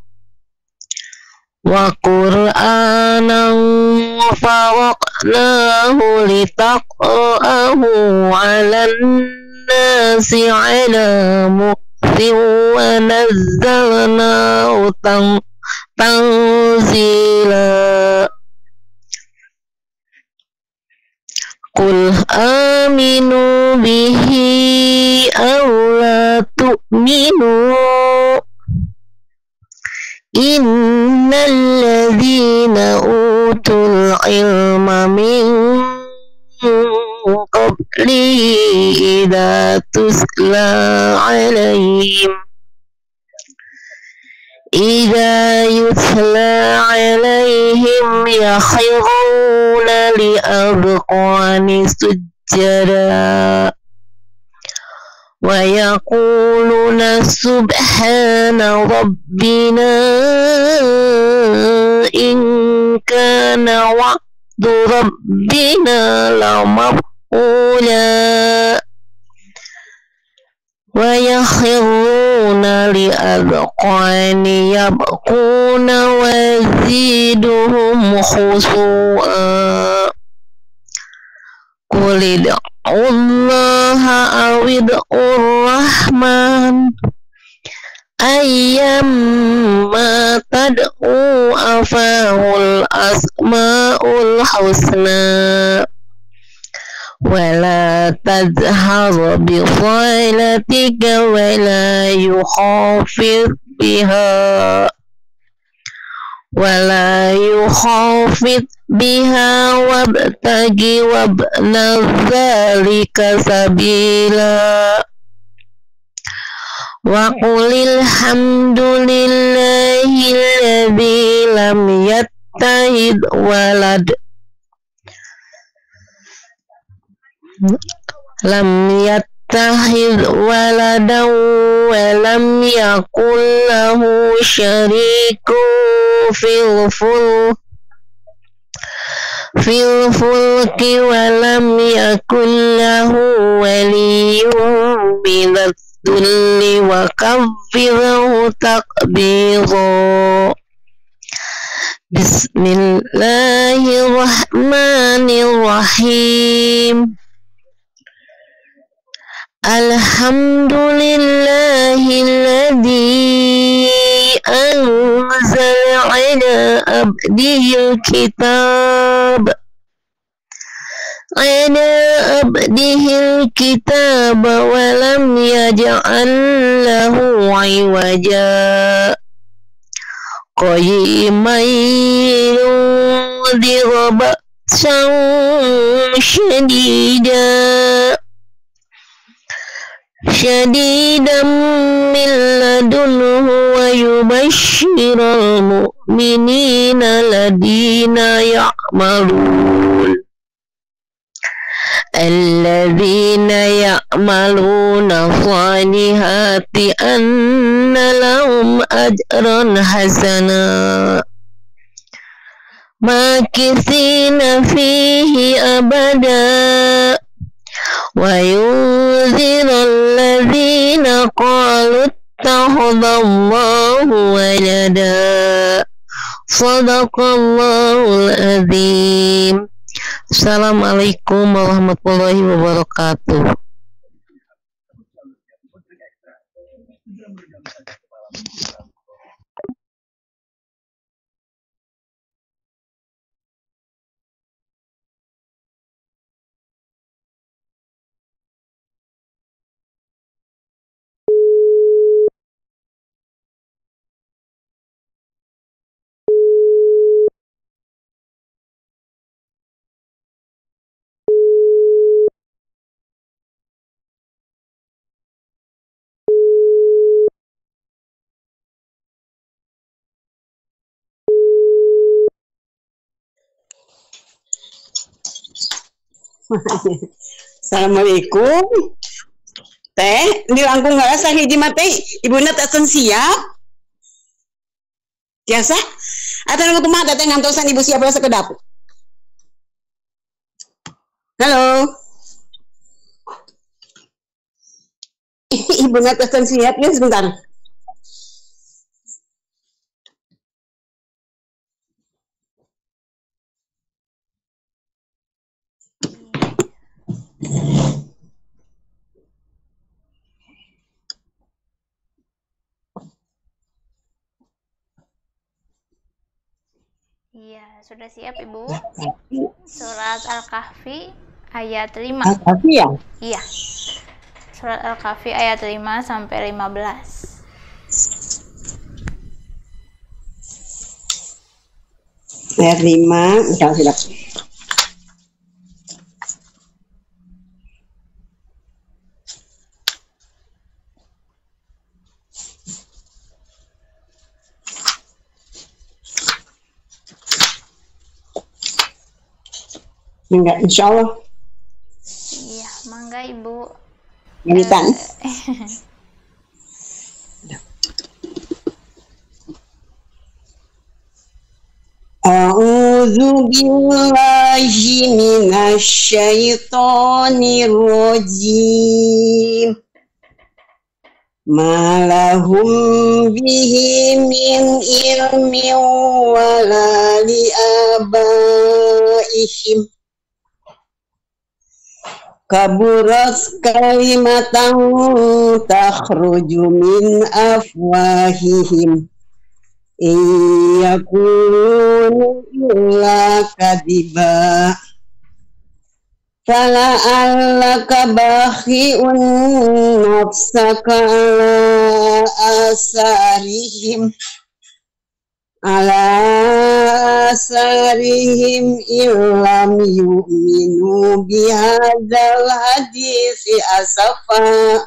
wa qur'anan faraqnahu litaqra'ahu 'alan nasi 'ala muqtin wa nazzalnahu tanzila. Qul aminu bihi aw la tu'minu innal ladzina utul ilma min qablihi idza tusla alaihim idza yutla alaihim yakhruna li adqani sujjada wa yaquluna subhana rabbina in kana wa'du rabbina la maf'ula wa yakhruna li adqani yabquna wa yaziduhum khushu'a. Qul ud'ullaha awid'ur rahman ayyamma tad'u afahul asma'ul husna wala tadhhar bi dhailatika wala yukhafid biha wala yukhafid biha wabtagi wabna dzalika sabila wa qulil hamdulillahi alladzi lam yattahid walad lam yattahid waladan wa lam yakul lahu syarikun fil fulk fil fulki wa lam yakul lahu waliyyun minad dulli wa kabbirhu takbira. Bismillahirrahmanirrahim. Alhamdulillahilladzi anzala ala abdihil kitab ala abdihil kitab wa lam yaj'al lahu 'iwaja qayyiman yunzira ba'san syadida syadidan min ladunhu wa yubashshiral mu'minina ladina ya'malun alladzina ya'maluna shalihati anna lahum ajran hasana makithina fihi abada wa yunzira alladzina qalu ittakhadallahu walada. Shadaqallahul azim. Assalamualaikum warahmatullahi wabarakatuh. Assalamualaikum. Teh, di langkung ngarasa hiji mate, ibuna teh siap. Biasa? Atau nunggu kumaha teh ngantosan ibu siap rasa ke dapur. Halo. Ibuna teh siap ya sebentar. Iya, sudah siap Ibu. Surat Al-Kahfi ayat lima. Al-Kahfi ya? Iya. Surat Al-Kahfi ayat lima sampai lima belas. Ayat lima, enggak sudah. Enggak, insya Allah. Iya, mangga Ibu. Militan. A'udzu billahi minasy syaithanir rajim. Ma lahum bihi min ilmin wala li abaihim kaburas kalimatan takhruju min afwahihim iyakunu illa kadiba fala'allaka bakhi'un nafsaka ala asarihim ala asarihim illam yu'minu bihadzal hadisi asafa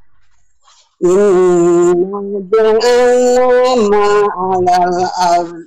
inna ja'alna ma'alal ard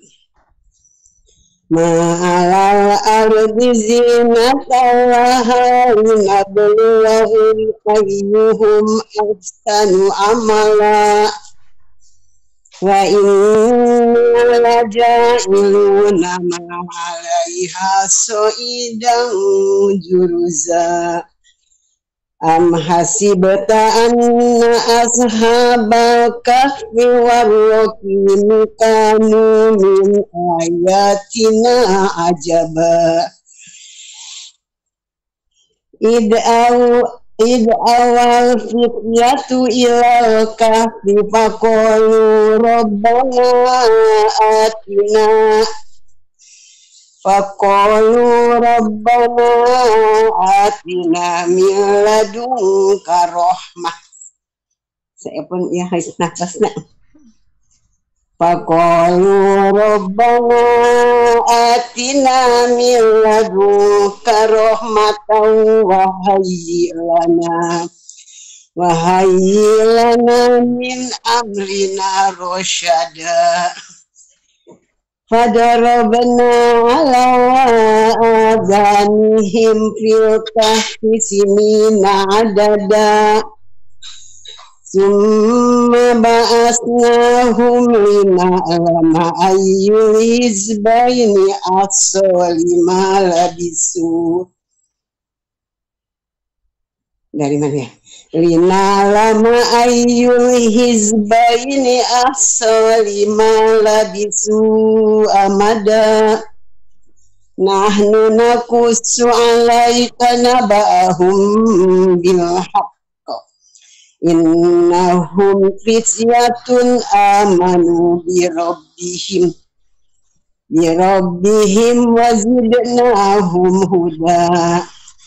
ma'alal ardi zinatan laha linabluwahum ayyuhum ahsanu amala wa inna laja'iluna ma'alaiha sa'idan juruza am hasibta anna ashabal kahfi warraqim kanu min ayatina ajaba id aw id awal fityatu ilal kahfi faqalu rabbana atina faqalu rabbana atina min ladunka rahmah. Saya pun ya harus nafasnya. Faqalu rabbana atina min ladunka rahmatan wa hayyi lana wa hayyi lana min amrina rasyada. Fadarabna ala adhanihim fil kahfi sinina adada summa ba'asnahum lina'lama ayyul hizbaini ahsa lima labisu. Dari mana ya? Lina lama ayyul hizbaini ahsa lima labisu amada nahnu nakussu alaika naba'ahum bilhaq innahum fityatun amanu birabbihim birabbihim wazidnahum huda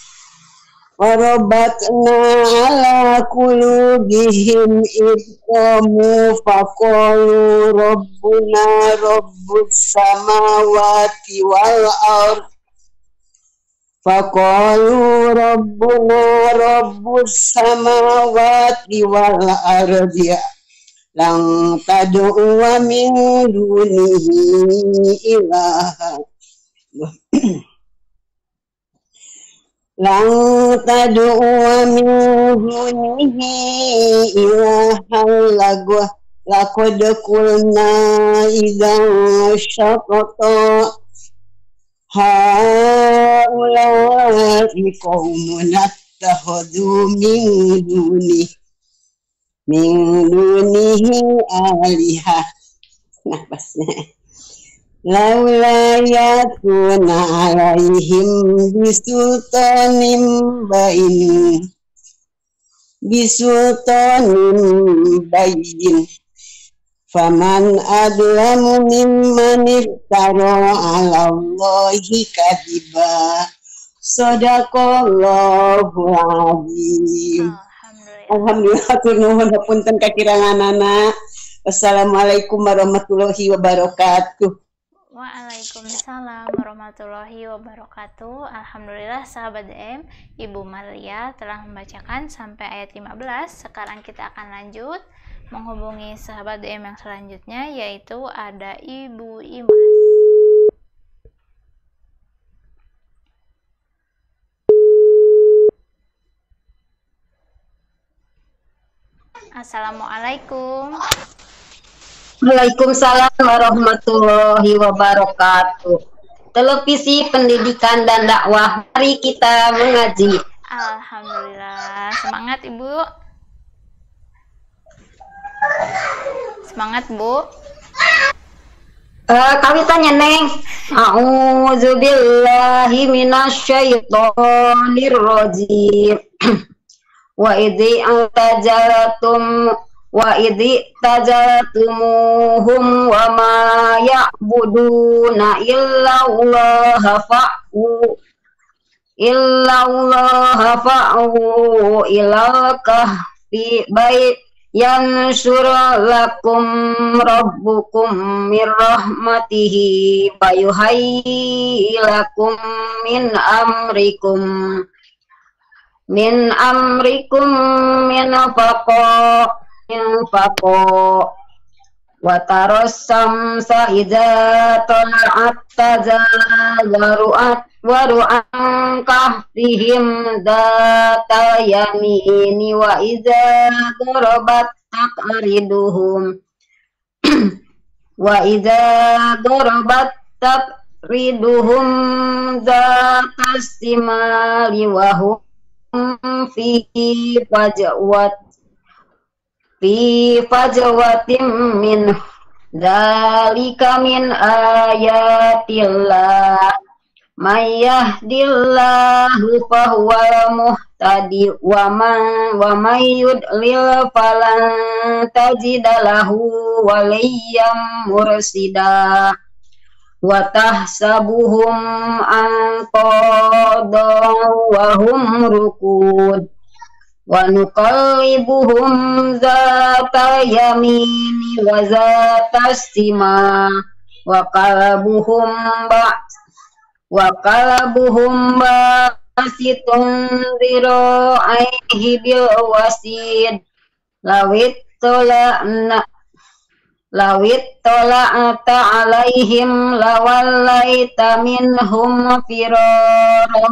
warabatna ala kulubihim idqamu faqalu rabbuna rabbus samawati wal ard faqalu rabbuna rabbus samawati wal ardi lang tad'u min dunihi ilaha lang tad'u min dunihi ilahan lagwa laqad qulna idzan syaqata haula'i qaumun attakhadhu min duni min dunihi alihah. Nah pasnya laula yatuna alaihim bisultanim bain bisultanim bayin faman adlamu mimman iftara ala Allahi kadiba sadaqallahul azim. Alhamdulillah turnuhun hapunten kakiranganana. Wassalamualaikum warahmatullahi wabarakatuh. Waalaikumsalam warahmatullahi wabarakatuh. Alhamdulillah sahabat D M, Ibu Malia telah membacakan sampai ayat lima belas. Sekarang kita akan lanjut menghubungi sahabat D M yang selanjutnya, yaitu ada Ibu Imas. Assalamualaikum. Waalaikumsalam warahmatullahi wabarakatuh. Televisi Pendidikan dan Dakwah, mari kita mengaji. Alhamdulillah, semangat Ibu. Semangat Bu. Uh, kawitannya Neng. A'udzubillahi minasyaitonir rajim. Wa idzi antajalatum wa idzi tajalatumuhum wa ma ya'buduna illa Allah fa'u illa Allah fa'u ilal kahfi bait yansur lakum rabbukum mir rahmatihi fayuhayyi lakum min amrikum min amrikum min faqo min faqo wa taros samsa idza tala'at tazawaru'at waru'an kahfihim data yamini wa idza darabat taqriduhum wa idza darabat taqriduhum data simali wa hum fi fajwat fi fajwatim min dzalika min ayatillah may yahdillahu fahuwal muhtadi wa man wa may yudlil falan tajida lahu waliyyam mursida wa tahsabuhum anqadaw wa hum rukud wa nuqallibuhum zata yamini wa zata sima wa qalbuhum ba wa qalbuhum basitun dhira'aihi bil wasid lawit tola'na lawit tola'ata alaihim lawallaita minhum firara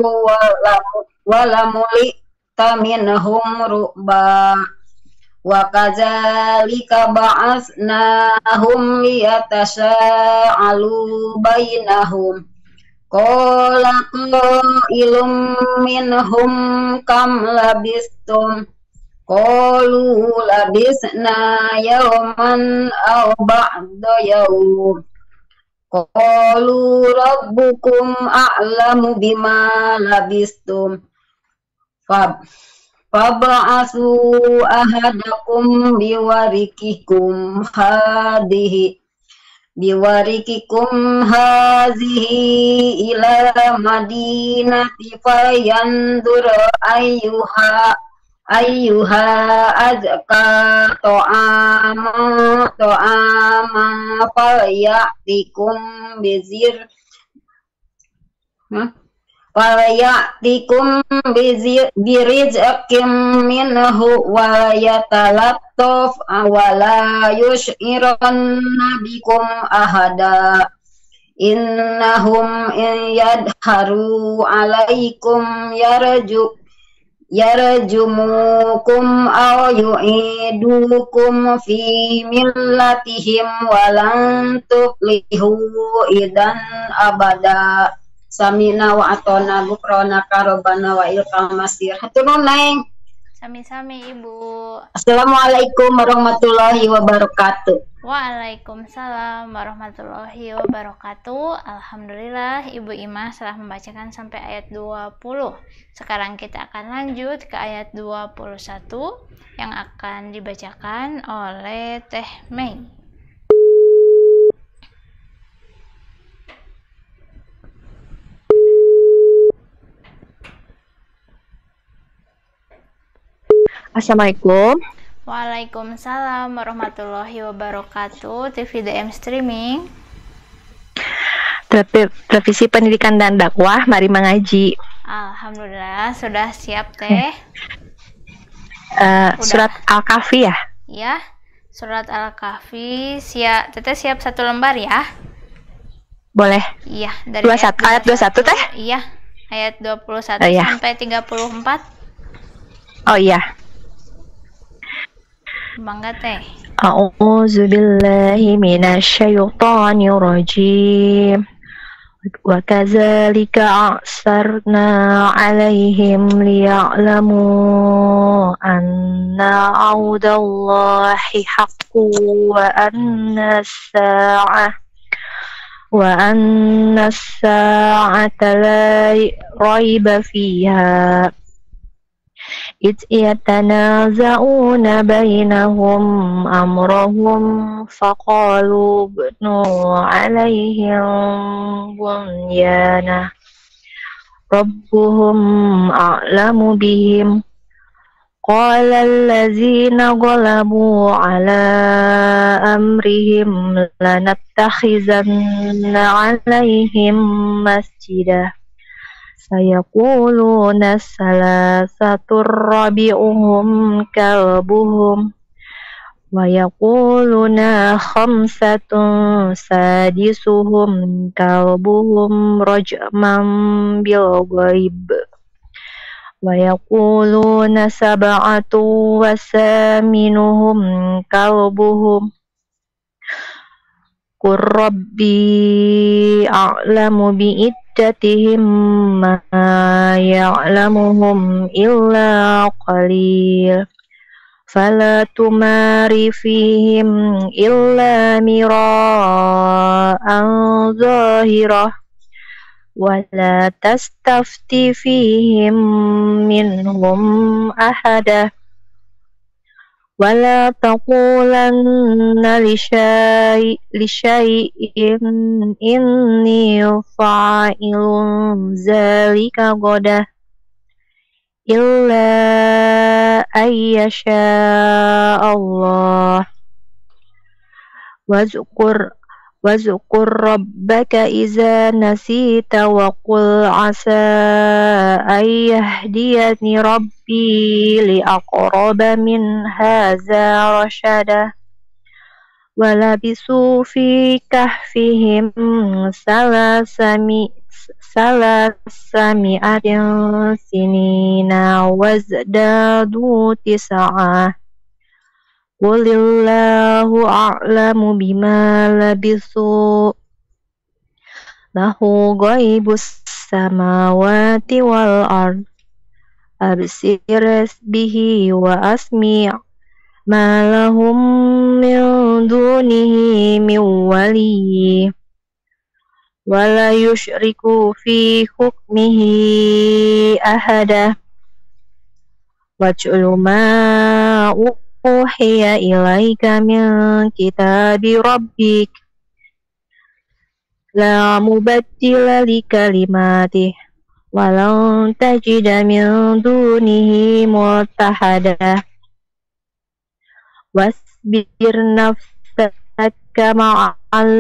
walamuli minhum ru'ba wa kadzalika ba'atsnahum liyatasa'alu bainahum qala qailum minhum kam labistum qalu labisna yawman aw ba'da yawm qalu rabbukum a'lamu bima labistum fab fab'asu ahadakum biwarikikum hadihi biwarikikum hazihi ila madinati fayandur ayyuha ayyuha azka to'ama to'ama falyatikum bizir huh? falyatikum birizqim minhu wa yatalattaf wa la yush'iranna bikum ahada innahum in yadharu alaikum yarju yarjumukum aw yu'idukum fi millatihim walan tuflihu idan abada. Samina wa atona gufrona karobana wa ilkal masir. Hatur nuhun Neng. Sami-sami Ibu. Assalamualaikum warahmatullahi wabarakatuh. Waalaikumsalam warahmatullahi wabarakatuh. Alhamdulillah Ibu Imah telah membacakan sampai ayat dua puluh. Sekarang kita akan lanjut ke ayat dua puluh satu yang akan dibacakan oleh Teh Mei. Assalamualaikum. Waalaikumsalam warahmatullahi wabarakatuh. T V D M Streaming. Televisi Pendidikan dan Dakwah, mari mengaji. Alhamdulillah, sudah siap Teh. Uh, surat Al-Kahfi ya? Iya, surat Al-Kahfi. Siap, Teteh siap satu lembar ya? Boleh. Iya, dari dua puluh satu, ayat dua puluh satu Teh? Iya, ayat dua puluh satu oh, iya. sampai tiga puluh empat. Oh iya. Bangga Teh. A'udzu billahi minasyaitonir rajim. Wa kadzalika a'sarna 'alaihim liya'lamu anna 'audallahi haqqun wa anna as-sa'ah وأن الساعة لا ريب فيها إذ يتنازعون بينهم أمرهم فقالوا ابنوا عليهم بنيانا ربهم أعلم بهم قال الذين غلبوا على أمرهم لنتخذن عليهم مسجدا سيقولون ثلاثة رابعهم كلبهم ويقولون خمسة سادسهم كلبهم رجما بالغيب ويقولون سبعة وثامنهم كلبهم قل ربي أعلم بعدتهم ما يعلمهم إلا قليل فلا تمار فيهم إلا مراء ظاهرة ولا تستفت فيهم منهم أحدا ولا تقولن لشيء, لشيء إني فاعل ذلك غدا إلا أن يشاء الله واذكر واذكر ربك إذا نسيت وقل عسى أن يهديني ربي لأقرب من هذا رشدا ولبثوا في كهفهم ثلاثمائة سنين وازدادوا تسعا قل الله أعلم بما لبثوا له غيب السماوات والأرض أبصر به وأسمع ما لهم من دونه من ولي ولا يشرك في حكمه أحدا واتل ما أوحي إليك من كتاب ربك لا مبدل لكلماته ولن تجد من دونه ملتحدا واصبر نفسك مع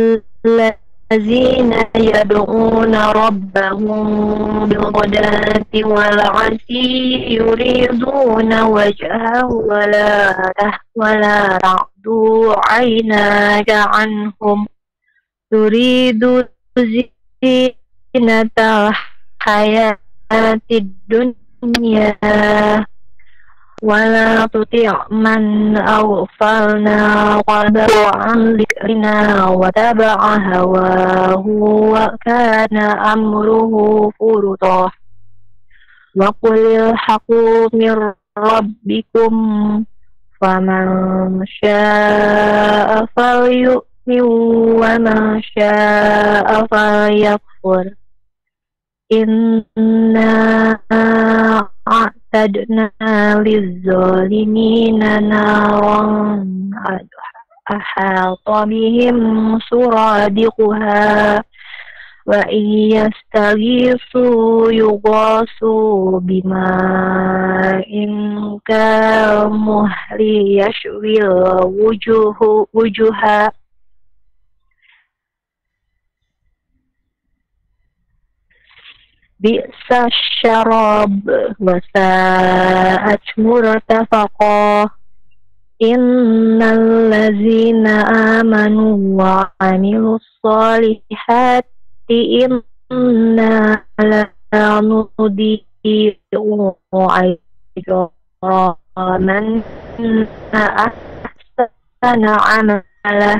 الذين يدعون ربهم بالغداة والعشي يريدون وجهه ولا ولا تعد عيناك عنهم تريد زينة الحياة الدنيا ولا تطع من أغفلنا قلبه عن ذكرنا وتبع هواه وكان أمره فرطا وقل الحق من ربكم فمن شاء فليؤمن ومن شاء فليكفر إنا أعتدنا للظالمين نارا أحاط بهم سرادقها وإن يستغيثوا يغاثوا بماء كالمهل يشوي الوجوه وجوها بئس الشراب وساءت مرتفقا إن الذين آمنوا وعملوا الصالحات إنا لا نضيع أجر من أحسن عملا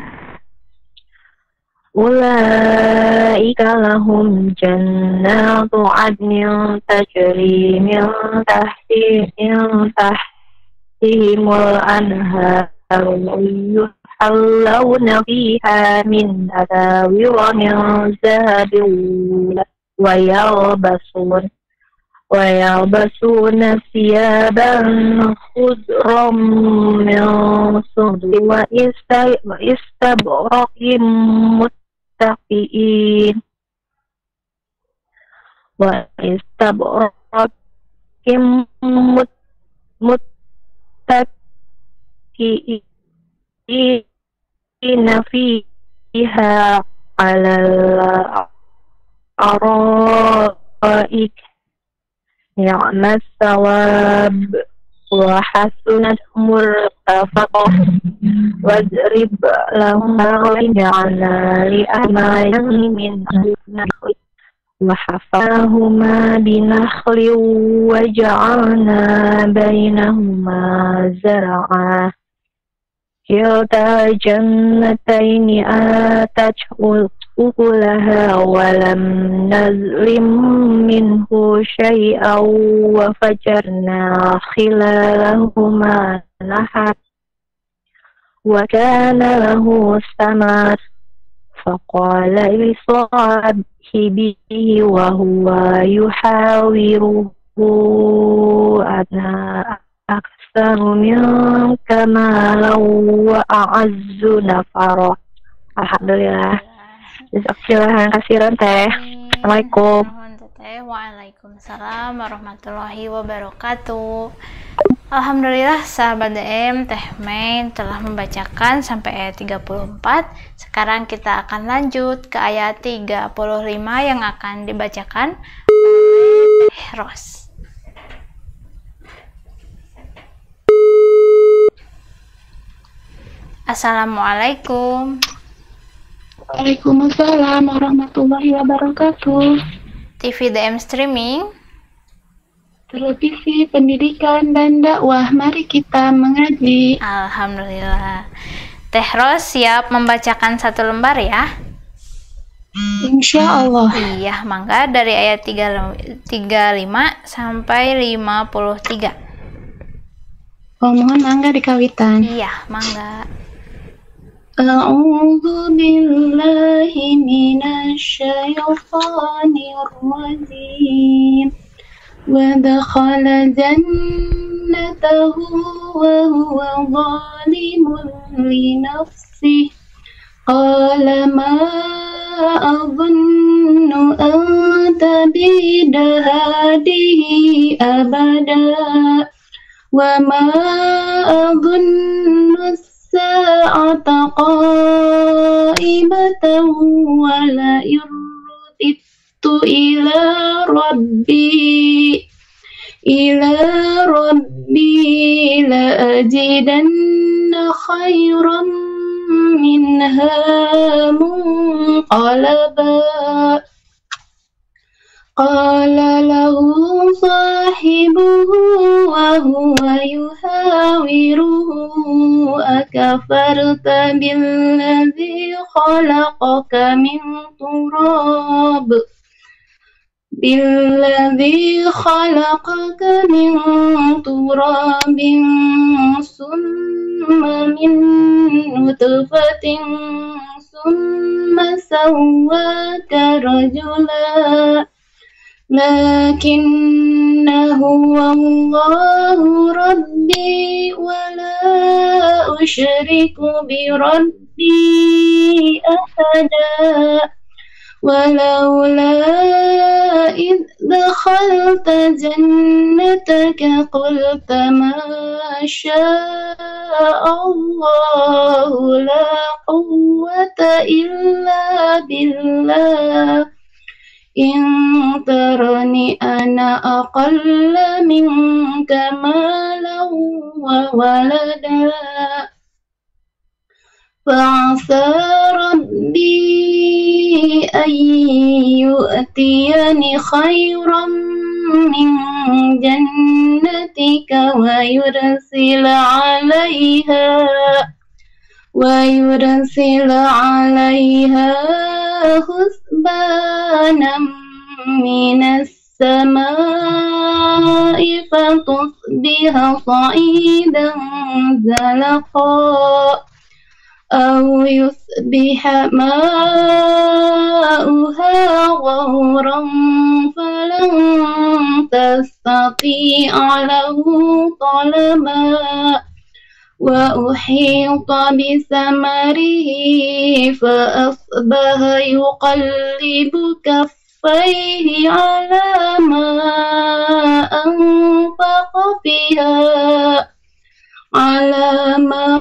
أولئك لهم جنات عدن تجري من تحتهم الأنهار يحلون فيها من أساور من ذهب ويلبسون ويلبسون ثيابا خضرا من سندس واستبرق متقئين واستبرق متكئين فيها على الأرائك نعم الثواب وحسنت مرتفقة واضرب لهم جعلنا لأعمالهم من نخل وحفظناهما بنخل وجعلنا بينهما زرعا كلتا الجنتين آتت أكلها ولم نظلم منه شيئا وفجرنا خلالهما نهرا وكان له ثمر فقال لصاحبه وهو يحاوره أنا أكثر منك مالا وأعز نفرا. Alhamdulillah. Jazakallahu khairan teh. Assalamualaikum. Waalaikumsalam warahmatullahi wabarakatuh. Alhamdulillah sahabat D M, Teh Main telah membacakan sampai ayat tiga puluh empat. Sekarang kita akan lanjut ke ayat tiga puluh lima yang akan dibacakan oleh Teh Ros. Assalamualaikum. Waalaikumsalam warahmatullahi wabarakatuh. T V D M Streaming, Televisi Pendidikan dan Dakwah, mari kita mengaji. Alhamdulillah. Teh Ros siap membacakan satu lembar ya? Insya Allah. Iya, mangga dari ayat tiga puluh lima sampai lima puluh tiga. Oh, mohon mangga dikawitan. Iya, mangga. A'udzu billahi minasyaitonir rajim. Wa dakhala jannatahu wa huwa zalimun li nafsihi qala ma adunnu an tabida hadihi abada wa ma adunnu sa'ata qa'imatan wa la irtitu ila rabbi ila rabbi la ajidanna khairan minha munqalaba qala lahu sahibuhu wa huwa yuhawiruhu akafarta billadhi khalaqaka min turab billadhi khalaqaka min turabin summa min nutfatin summa sawwaka rajula lakinna huwa Allahu rabbi wa la usyriku bi rabbi ahada walaula id dakhalta jannataka qulta ma syaa Allahu la quwwata illa billah in tarani ana aqalla minka malan wa walada fa'asa rabbi an yu'tiyani khairan min jannatika wa yursila 'alayha wa yursila 'alayha husbanan minas samaa'i fatusbiha sa'idan zalaqa أو يصبح ماؤها غورا فلن تستطيع له طلبا وأحيط بثمره فأصبح يقلب كفيه على ما أنفق فيها على ما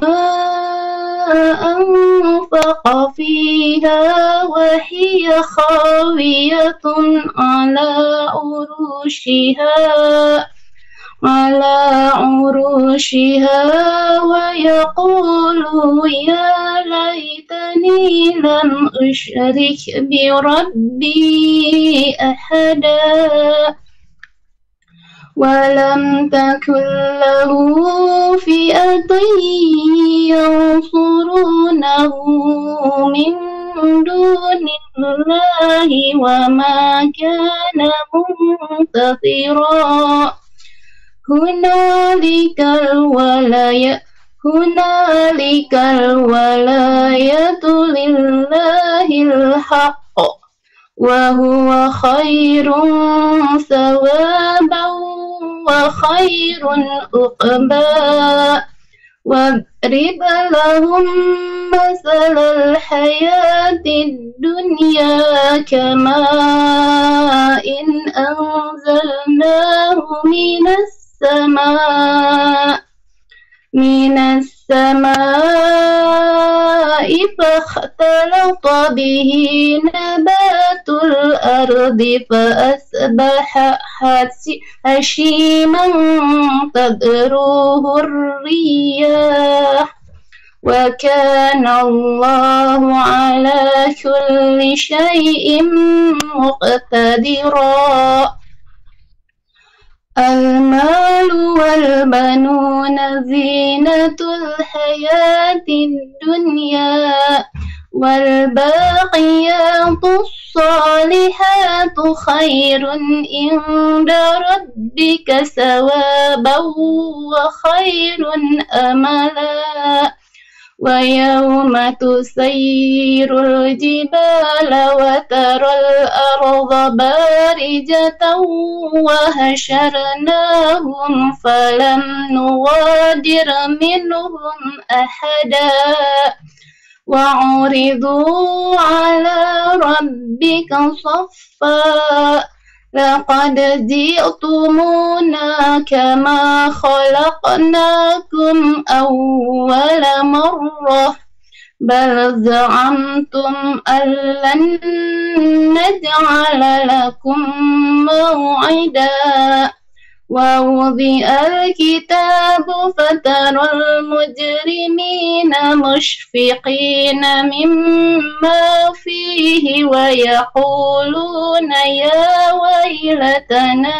أنفق فيها وهي خاوية على عروشها على عروشها ويقول يا ليتني لم أشرك بربي أحدا ولم تكن له فئة ينصرونه من دون الله وما كان منتصرا هنالك الولاية هنالك الولاية لله الحق وهو خير ثوابا وخير عقبا واضرب لهم مثل الحياة الدنيا كماء إن أنزلناه من السماء من السماء فاختلط به نبات الأرض فأصبح هشيما تذروه الرياح وكان الله على كل شيء مقتدرا المال والبنون زينة الحياة الدنيا والباقيات الصالحات خير عند ربك ثوابا وخير أملا ويوم تسير الجبال وترى الأرض بارزة وحشرناهم فلم نغادر منهم أحدا وعرضوا على ربك صفا لقد جئتمونا كما خلقناكم أول مرة بل زعمتم أن لن نجعل لكم موعدا ووضع الكتاب فترى المجرمين مشفقين مما فيه ويقولون يا ويلتنا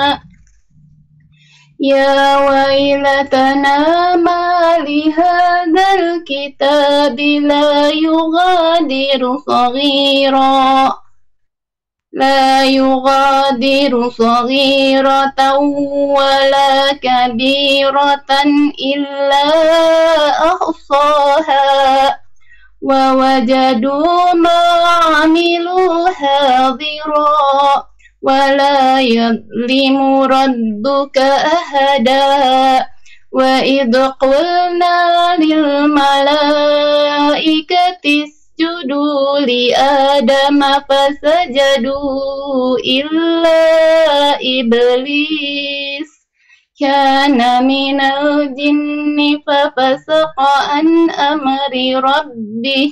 يا ويلتنا ما لهذا الكتاب لا يغادر صغيرا لا يغادر صغيرة ولا كبيرة إلا أحصاها ووجدوا ما عملوا حاضرا ولا يظلم ربك أحدا وإذ قلنا للملائكة اسجدوا لآدم فسجدوا إلا إبليس كان من الجن ففسق عن أمر ربه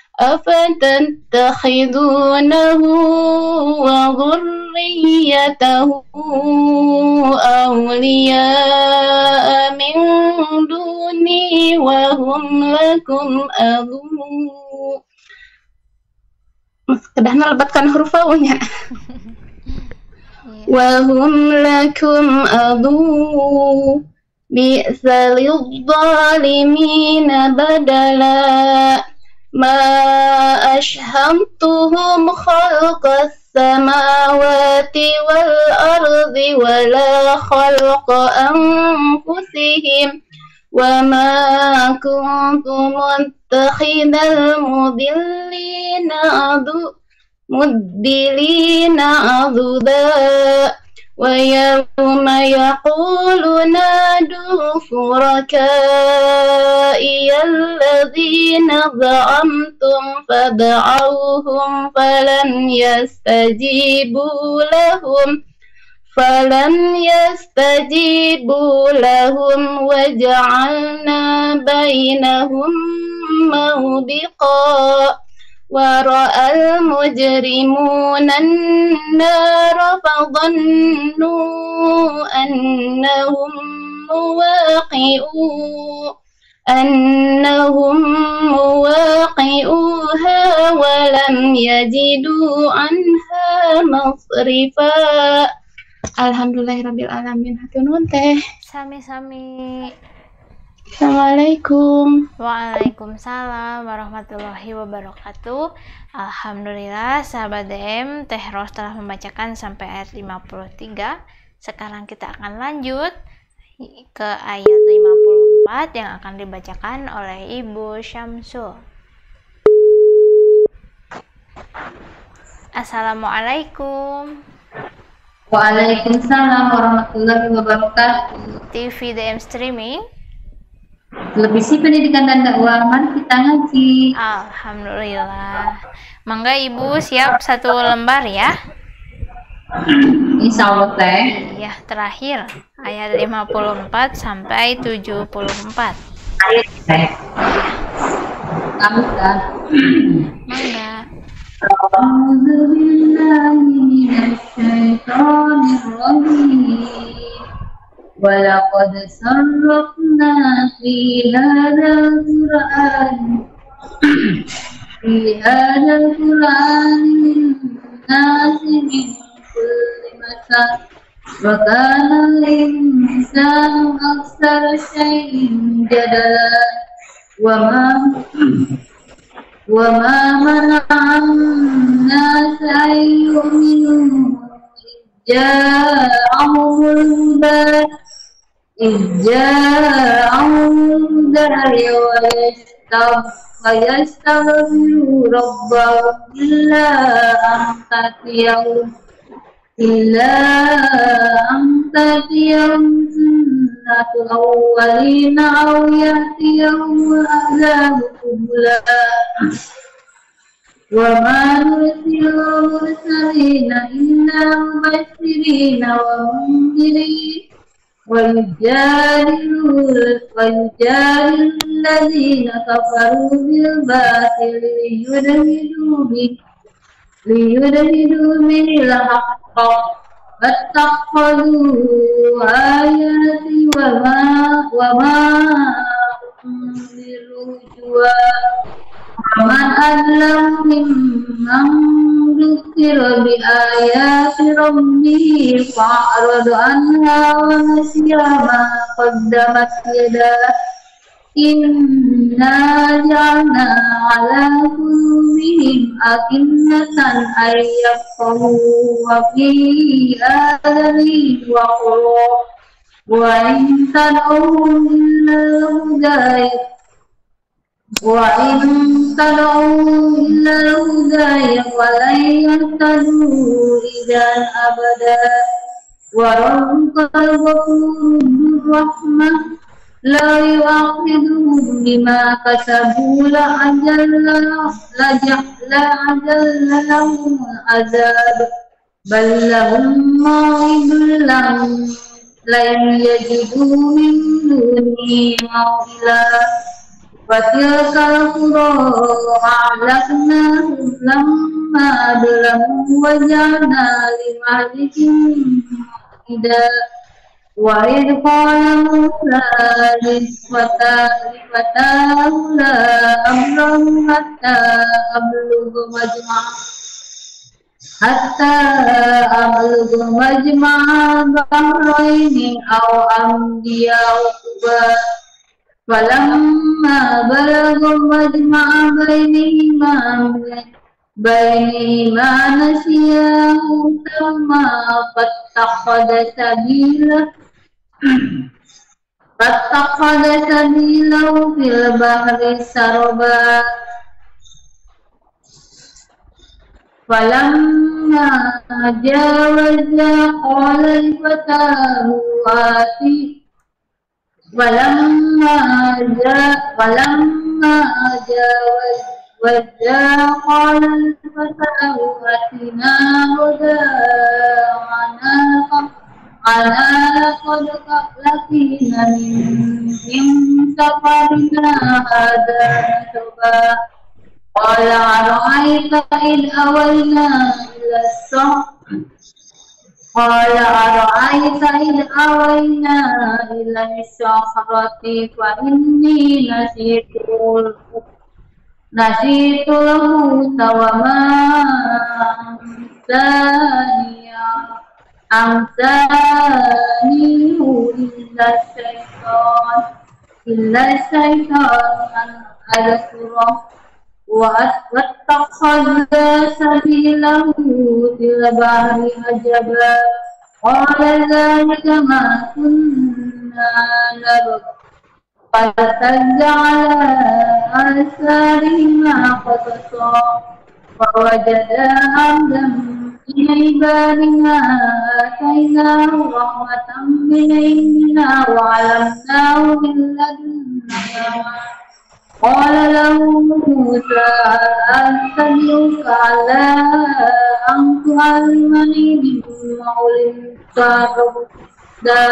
أفتتخذونه وذريته أولياء من دوني وهم لكم عدو. Kedah melebatkan huruf wawunya. Wahum lakum adu bi'sa lidzalimina badala ma ashhamtuhum khalqas samawati wal ardi wala khalqa anfusihim وما كنت متخذ المضلين عضو مدلين عضدا ويوم يقول نادوا شركائي الذين زعمتم فدعوهم فلم يستجيبوا لهم فلم يستجيبوا لهم وجعلنا بينهم موبقا ورأى المجرمون النار فظنوا أنهم مواقعون أنهم مواقعوها ولم يجدوا عنها مصرفا. Alhamdulillahirrabbilalamin. Hatur nuhun teh. Sami-sami. Assalamualaikum. Waalaikumsalam warahmatullahi wabarakatuh. Alhamdulillah sahabat D M, Teh Ros telah membacakan sampai ayat lima puluh tiga. Sekarang kita akan lanjut ke ayat lima puluh empat yang akan dibacakan oleh Ibu Syamsul. Assalamualaikum. Waalaikumsalam warahmatullahi wabarakatuh. T V D M Streaming, Televisi Pendidikan dan Dakwah, mari kita ngaji. Alhamdulillah. Mangga Ibu siap satu lembar ya. Insya Allah teh. Iya, terakhir ayat lima puluh empat sampai tujuh puluh empat. Ayat teh. Kamu dah. Mangga. A'udzu billahi minasy syaithanir rajim. Walaqad sarrafna fi hadzal Qur'an fi hadzal Qur'an lin-nasi min kulli masal wa kana al-insanu aktsara syai'in jadala wa ma wa ma mana'an nas ay yu'minu ja'ahumul huda Ijja'ahum dari wayastaghfiru rabbahum illa amtatiyahum illa amtatiyahum sunnatul awwalina aw yatiyahum azabu qubla wa ma nursilu mursalina illa mubashirina wa mundirin وَيُجَادِلُ الَّذِينَ كَفَرُوا بِالْبَاطِلِ لِيُدْحِضُوا بِهِ لِيُدْحِضُوا بِهِ الْحَقَّ فَاتَّخَذُوا آيَاتِي وَمَا وَمَا أُنذِرُوا هُزُوًا وَمَنْ أَظْلَمُ مِمَّنْ ذُكِّرَ بِآيَاتِ رَبِّهِ فَأَعْرَضَ عَنْهَا وَنَسِيَ مَا قَدَّمَتْ يَدَاهُ إِنَّا جَعَلْنَا عَلَى قُلُوبِهِمْ أَكِنَّةً أَن يَفْقَهُوهُ وَفِي آذَانِهِمْ وَقْرًا وَإِن تَدْعُوهُمْ إِلَى الْهُدَى وَإِن تَدْعُوهُمْ إِلَى الْهُدَى وَلَن يَهْتَدُوا إِذًا أَبَدًا وَرَبُّكَ الْغَفُورُ ذُو الرَّحْمَةِ لَا يُؤَاخِذُهُم بِمَا كَسَبُوا لَعَجَّلَ لَهُمُ الْعَذَابُ بَل لَّهُم مَّوْعِدٌ لَّن يَجِدُوا مِن دُونِهِ مَوْئِلًا وَتِلْكَ الْقُرَىٰ أَهْلَكْنَاهُمْ لَمَّا ظَلَمُوا وَجَعَلْنَا لِمَهْلِكِهِم مَّوْعِدًا وَإِذْ قَالَ مُوسَىٰ لِفَتَاهُ لَا أَبْرَحُ حَتَّىٰ أَبْلُغَ مَجْمَعَ حَتَّىٰ أَبْلُغَ مَجْمَعَ الْبَحْرَيْنِ أَوْ أَمْضِيَ حُقُبًا فَلَمَّا بَلَغَا مَجْمَعَ بَيْنِهِمَا بَيْنِهِمَا نَسِيَا حُوتَهُمَا فَاتَّخَذَ سَبِيلَهُ fattakhadha sabilahu fil bahri saraba falamma jawaza qala al-fatahu ati falamma ja falamma jawaza wajah qala al-fatahu atina hudana ala qad latina min safarina hada nasaba qala ara'aita id awalna ila as-sahr qala ara'aita id awalna ila as-sakhrati fa inni nasitul Nasitul huta wa ma amsaniya amsanihu illa syaitan illa syaitan an adkurah wa wattakhadha sabilahu fil bahri ajaba qala dhalika ma kunna nabghi فَتَجَعَلَ آثَارِهِمَا قَصَصًا فَوَجَدَ عَبْدًا مِنْ عِبَادِنَا آتَيْنَاهُ رَحْمَةً مِنْ عِنْدِنَا وَعَلَّمْنَاهُ مِنْ لَدُنَّا قَالَ لَهُ مُوسَى أَتَّبِعُكَ عَلَى أَنْ تُعَلِّمَنِي مِمَّا عُلِمْتَ رُشْدًا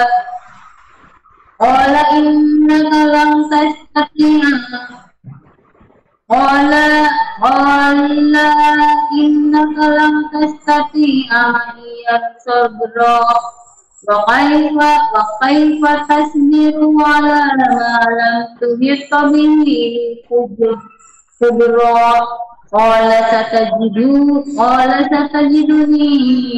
Qala innaka lam tastati'a Qala Qala innaka lam tastati'a ma'iyan sabra Wa kaifa Wa kaifa tasbiru ala ma lam tuhit bihi kubra Qala satajidu Qala satajiduni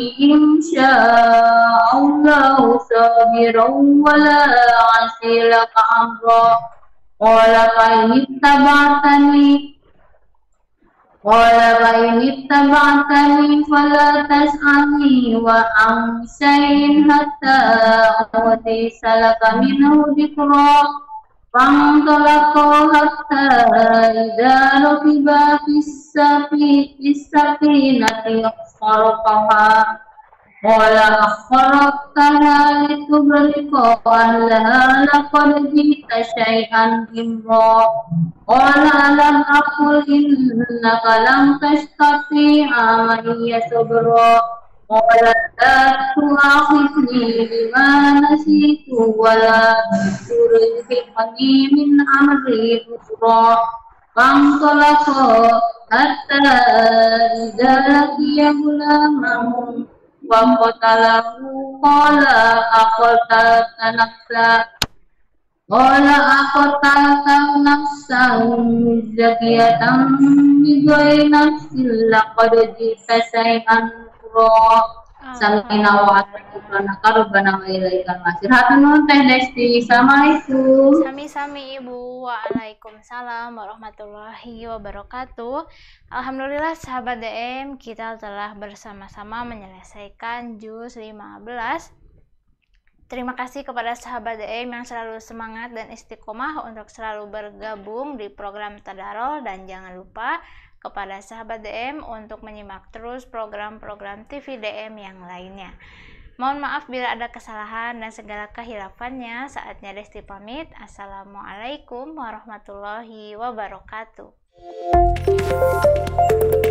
insya'allahu sabiran wala asilaka amra Qala fa'inittaba'tani Qala fa'inittaba'tani fala tas'alni wa amsayin hatta awati salaka minhu dikra Fangtolako hatta idza rakiba fis-safi fis-safinati kharaqaha Qala akharaqtaha litughriqa ahlaha laqad ji'ta syai'an imra Qala alam aqul innaka lam tastati'a ma'iya sabra Qala la tu'akhidhni bima nasitu wa la turhiqni min amri usra Fangtolako hatta idza laqiya gulamahu wa qatalahu qala aqtalta nafsa Qala aqtalta nafsan zakiyatan bighayri nafsin laqad ji'ta syai'an nukra Samina wa ataqana karbana wa ilaikal masir. Hatur nuhun Teh Desti. Assalamualaikum. Sami-sami Ibu. Waalaikumsalam warahmatullahi wabarakatuh. Alhamdulillah sahabat D M, kita telah bersama-sama menyelesaikan juz lima belas. Terima kasih kepada sahabat D M yang selalu semangat dan istiqomah untuk selalu bergabung di program Tadarol, dan jangan lupa kepada sahabat D M untuk menyimak terus program-program T V D M yang lainnya. Mohon maaf bila ada kesalahan dan segala kehilafannya. Saatnya Desti pamit. Assalamualaikum warahmatullahi wabarakatuh.